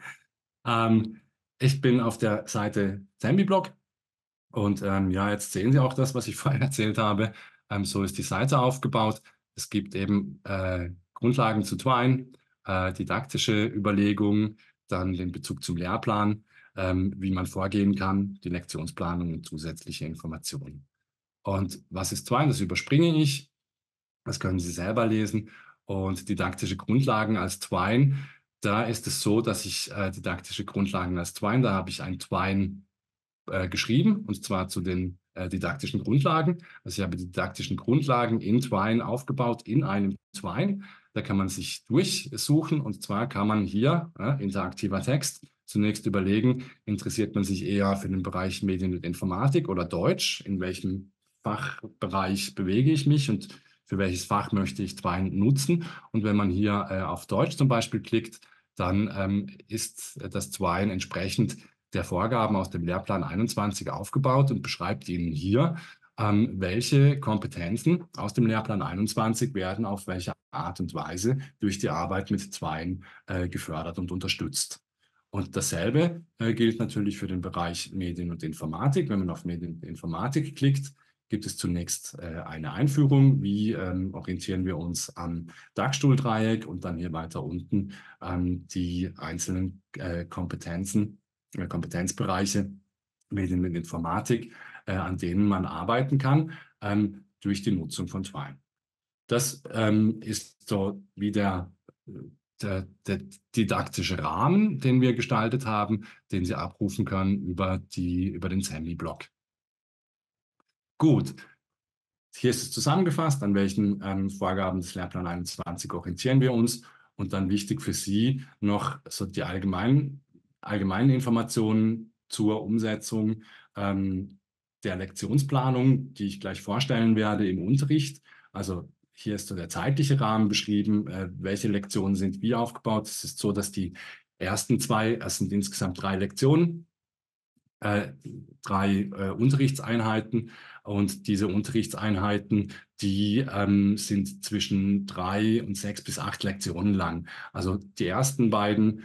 Ich bin auf der Seite Zambi-Blog und ja, jetzt sehen Sie auch das, was ich vorhin erzählt habe. So ist die Seite aufgebaut. Es gibt eben Grundlagen zu Twine, didaktische Überlegungen, dann den Bezug zum Lehrplan, wie man vorgehen kann, die Lektionsplanung und zusätzliche Informationen. Und was ist Twine? Das überspringe ich. Das können Sie selber lesen. Und didaktische Grundlagen als Twine, da ist es so, dass ich didaktische Grundlagen als Twine, da habe ich ein Twine geschrieben, und zwar zu den didaktischen Grundlagen. Also ich habe die didaktischen Grundlagen in Twine aufgebaut, in einem Twine. Da kann man sich durchsuchen, und zwar kann man hier, interaktiver Text, zunächst überlegen, interessiert man sich eher für den Bereich Medien und Informatik oder Deutsch? In welchem Fachbereich bewege ich mich und für welches Fach möchte ich Twine nutzen? Und wenn man hier auf Deutsch zum Beispiel klickt, dann ist das Twine entsprechend der Vorgaben aus dem Lehrplan 21 aufgebaut und beschreibt Ihnen hier, welche Kompetenzen aus dem Lehrplan 21 werden auf welche Art und Weise durch die Arbeit mit Twine gefördert und unterstützt. Und dasselbe gilt natürlich für den Bereich Medien und Informatik. Wenn man auf Medien und Informatik klickt, gibt es zunächst eine Einführung, wie orientieren wir uns am Dagstuhldreieck, und dann hier weiter unten die einzelnen Kompetenzbereiche Medien und Informatik, an denen man arbeiten kann durch die Nutzung von Twine. Das ist so wie der didaktische Rahmen, den wir gestaltet haben, den Sie abrufen können über den Zambi-Blog. Gut, hier ist es zusammengefasst, an welchen Vorgaben des Lehrplan 21 orientieren wir uns, und dann wichtig für Sie noch so die allgemeinen Informationen zur Umsetzung der Lektionsplanung, die ich gleich vorstellen werde im Unterricht. Also hier ist so der zeitliche Rahmen beschrieben, welche Lektionen sind wie aufgebaut. Es ist so, dass die ersten zwei, es sind insgesamt 3 Lektionen, 3 Unterrichtseinheiten, und diese Unterrichtseinheiten, die sind zwischen 3 und 6 bis 8 Lektionen lang. Also die ersten beiden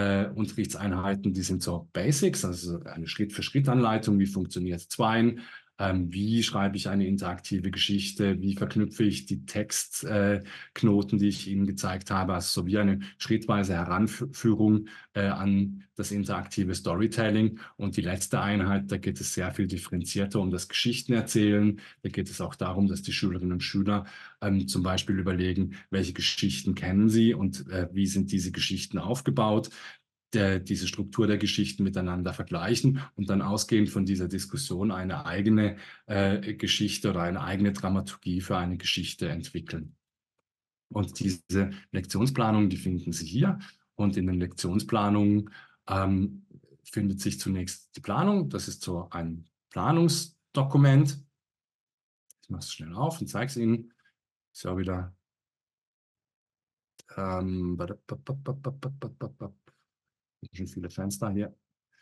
Unterrichtseinheiten, die sind so Basics, also eine Schritt-für-Schritt-Anleitung, wie funktioniert Twine, Wie schreibe ich eine interaktive Geschichte? Wie verknüpfe ich die Textknoten, die ich Ihnen gezeigt habe? Also so wie eine schrittweise Heranführung an das interaktive Storytelling. Und die letzte Einheit, da geht es sehr viel differenzierter um das Geschichtenerzählen. Da geht es auch darum, dass die Schülerinnen und Schüler zum Beispiel überlegen, welche Geschichten kennen sie und wie sind diese Geschichten aufgebaut. Diese Struktur der Geschichten miteinander vergleichen und dann ausgehend von dieser Diskussion eine eigene Geschichte oder eine eigene Dramaturgie für eine Geschichte entwickeln. Und diese Lektionsplanungen, die finden Sie hier. Und in den Lektionsplanungen findet sich zunächst die Planung. Das ist so ein Planungsdokument. Ich mache es schnell auf und zeige es Ihnen. Ist ja wieder schon viele Fenster hier.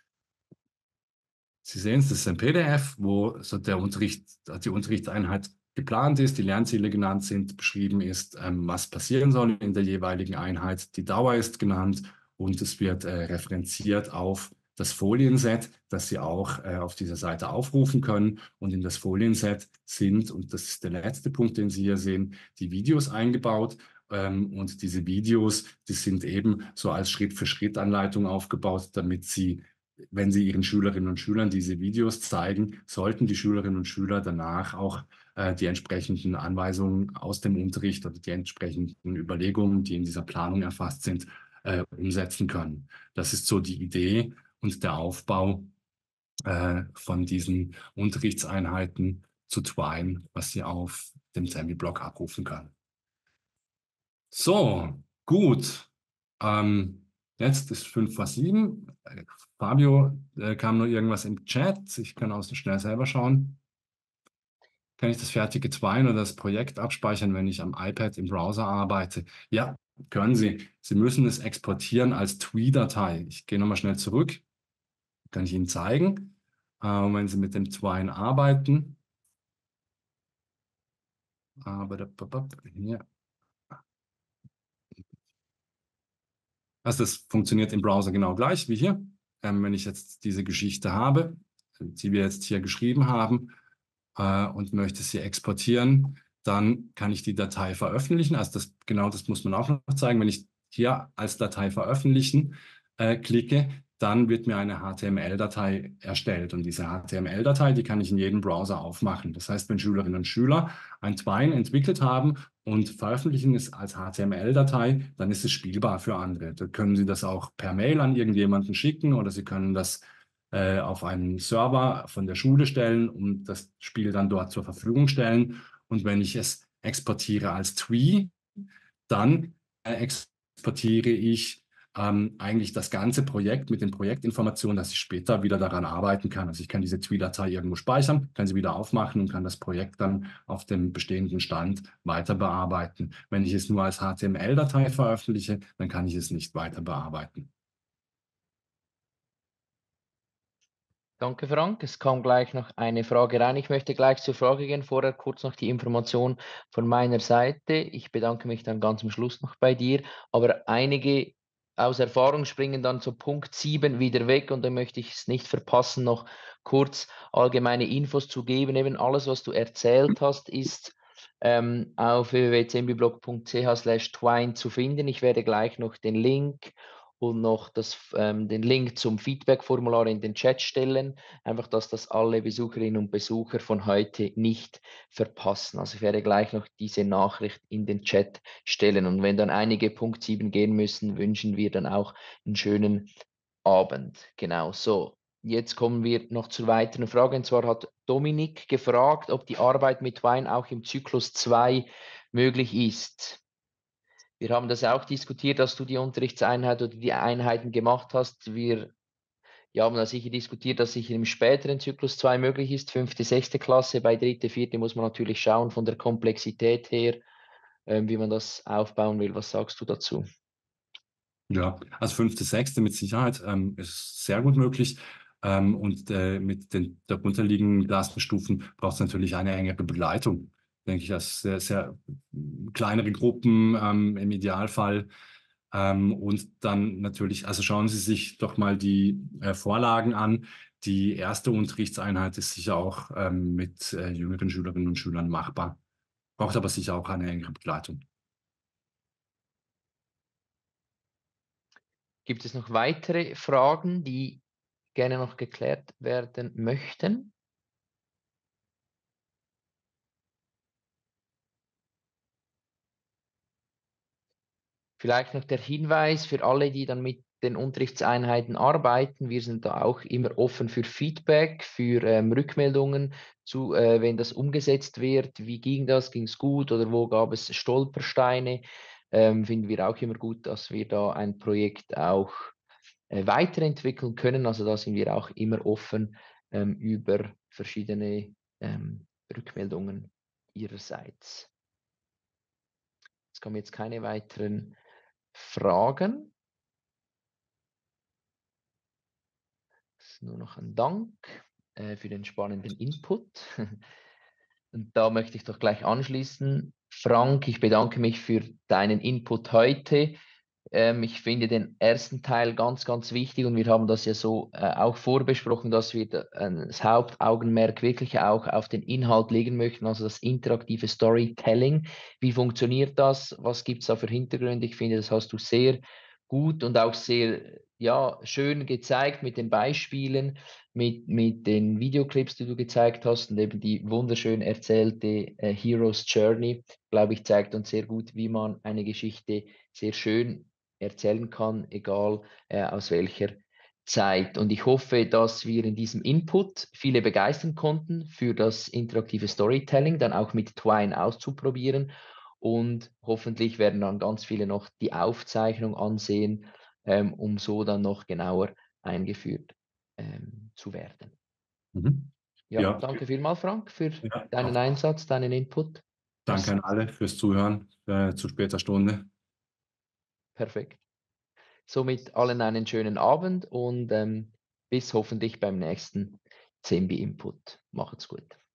Sie sehen es, das ist ein PDF, wo so die Unterrichtseinheit geplant ist, die Lernziele genannt sind, beschrieben ist, was passieren soll in der jeweiligen Einheit. Die Dauer ist genannt und es wird referenziert auf das Folienset, das Sie auch auf dieser Seite aufrufen können. Und in das Folienset sind, und das ist der letzte Punkt, den Sie hier sehen, die Videos eingebaut. Und diese Videos, die sind eben so als Schritt-für-Schritt-Anleitung aufgebaut, damit Sie, wenn Sie Ihren Schülerinnen und Schülern diese Videos zeigen, sollten die Schülerinnen und Schüler danach auch die entsprechenden Anweisungen aus dem Unterricht oder die entsprechenden Überlegungen, die in dieser Planung erfasst sind, umsetzen können. Das ist so die Idee und der Aufbau von diesen Unterrichtseinheiten zu Twine, was Sie auf dem Semi-Blog abrufen können. So, gut. Jetzt ist 5:07. Fabio, kam noch irgendwas im Chat? Ich kann auch so schnell selber schauen. Kann ich das fertige Twine oder das Projekt abspeichern, wenn ich am iPad im Browser arbeite? Ja, können Sie. Sie müssen es exportieren als TWI-Datei. Ich gehe nochmal schnell zurück. Kann ich Ihnen zeigen. Wenn Sie mit dem Twine arbeiten. Hier. Also das funktioniert im Browser genau gleich wie hier. Wenn ich jetzt diese Geschichte habe, die wir jetzt hier geschrieben haben, und möchte sie exportieren, dann kann ich die Datei veröffentlichen. Also genau das muss man auch noch zeigen. Wenn ich hier als Datei veröffentlichen klicke, dann wird mir eine HTML-Datei erstellt. Und diese HTML-Datei, die kann ich in jedem Browser aufmachen. Das heißt, wenn Schülerinnen und Schüler ein Twine entwickelt haben und veröffentlichen es als HTML-Datei, dann ist es spielbar für andere. Da können Sie das auch per Mail an irgendjemanden schicken oder Sie können das auf einen Server von der Schule stellen und das Spiel dann dort zur Verfügung stellen. Und wenn ich es exportiere als TWI, dann exportiere ich eigentlich das ganze Projekt mit den Projektinformationen, dass ich später wieder daran arbeiten kann. Also ich kann diese TWI-Datei irgendwo speichern, kann sie wieder aufmachen und kann das Projekt dann auf dem bestehenden Stand weiter bearbeiten. Wenn ich es nur als HTML-Datei veröffentliche, dann kann ich es nicht weiter bearbeiten. Danke, Frank. Es kam gleich noch eine Frage rein. Ich möchte gleich zur Frage gehen. Vorher kurz noch die Information von meiner Seite. Ich bedanke mich dann ganz am Schluss noch bei dir. Aber einige aus Erfahrung springen dann zu Punkt 7 wieder weg und da möchte ich es nicht verpassen, noch kurz allgemeine Infos zu geben. Eben alles, was du erzählt hast, ist auf www.sembiblog.ch/twine zu finden. Ich werde gleich noch den Link und noch den Link zum Feedback-Formular in den Chat stellen, einfach, dass das alle Besucherinnen und Besucher von heute nicht verpassen. Also ich werde gleich noch diese Nachricht in den Chat stellen und wenn dann einige Punkt 7 gehen müssen, wünschen wir dann auch einen schönen Abend. Genau, so. Jetzt kommen wir noch zur weiteren Frage und zwar hat Dominik gefragt, ob die Arbeit mit Twine auch im Zyklus 2 möglich ist. Wir haben das auch diskutiert, dass du die Unterrichtseinheit oder die Einheiten gemacht hast. Wir haben da sicher diskutiert, dass sicher im späteren Zyklus 2 möglich ist, 5., 6. Klasse. Bei 3., 4. muss man natürlich schauen von der Komplexität her, wie man das aufbauen will. Was sagst du dazu? Ja, also 5., 6. mit Sicherheit ist sehr gut möglich. Und mit den darunterliegenden Klassenstufen braucht es natürlich eine engere Begleitung, denke ich, als sehr, sehr kleinere Gruppen im Idealfall. Und dann natürlich, also schauen Sie sich doch mal die Vorlagen an. Die erste Unterrichtseinheit ist sicher auch mit jüngeren Schülerinnen und Schülern machbar, braucht aber sicher auch eine engere Begleitung. Gibt es noch weitere Fragen, die gerne noch geklärt werden möchten? Vielleicht noch der Hinweis für alle, die dann mit den Unterrichtseinheiten arbeiten. Wir sind da auch immer offen für Feedback, für Rückmeldungen zu, wenn das umgesetzt wird. Wie ging das? Ging es gut oder wo gab es Stolpersteine? Finden wir auch immer gut, dass wir da ein Projekt auch weiterentwickeln können. Also da sind wir auch immer offen über verschiedene Rückmeldungen Ihrerseits. Es kommen jetzt keine weiteren Fragen. Das ist nur noch ein Dank für den spannenden Input. Und da möchte ich doch gleich anschließen. Frank, ich bedanke mich für deinen Input heute. Ich finde den ersten Teil ganz, ganz wichtig und wir haben das ja so auch vorbesprochen, dass wir das Hauptaugenmerk wirklich auch auf den Inhalt legen möchten, also das interaktive Storytelling. Wie funktioniert das? Was gibt es da für Hintergründe? Ich finde, das hast du sehr gut und auch sehr ja, schön gezeigt mit den Beispielen, mit den Videoclips, die du gezeigt hast und eben die wunderschön erzählte Hero's Journey, glaube ich, zeigt uns sehr gut, wie man eine Geschichte sehr schön erzählen kann, egal aus welcher Zeit. Und ich hoffe, dass wir in diesem Input viele begeistern konnten für das interaktive Storytelling, dann auch mit Twine auszuprobieren. Und hoffentlich werden dann ganz viele noch die Aufzeichnung ansehen, um so dann noch genauer eingeführt zu werden. Mhm. Ja, Ja, danke vielmals, Frank, für ja, deinen auch Einsatz, deinen Input. danke an alle fürs Zuhören zu später Stunde. Perfekt. Somit allen einen schönen Abend und bis hoffentlich beim nächsten CMB Input. Macht's gut.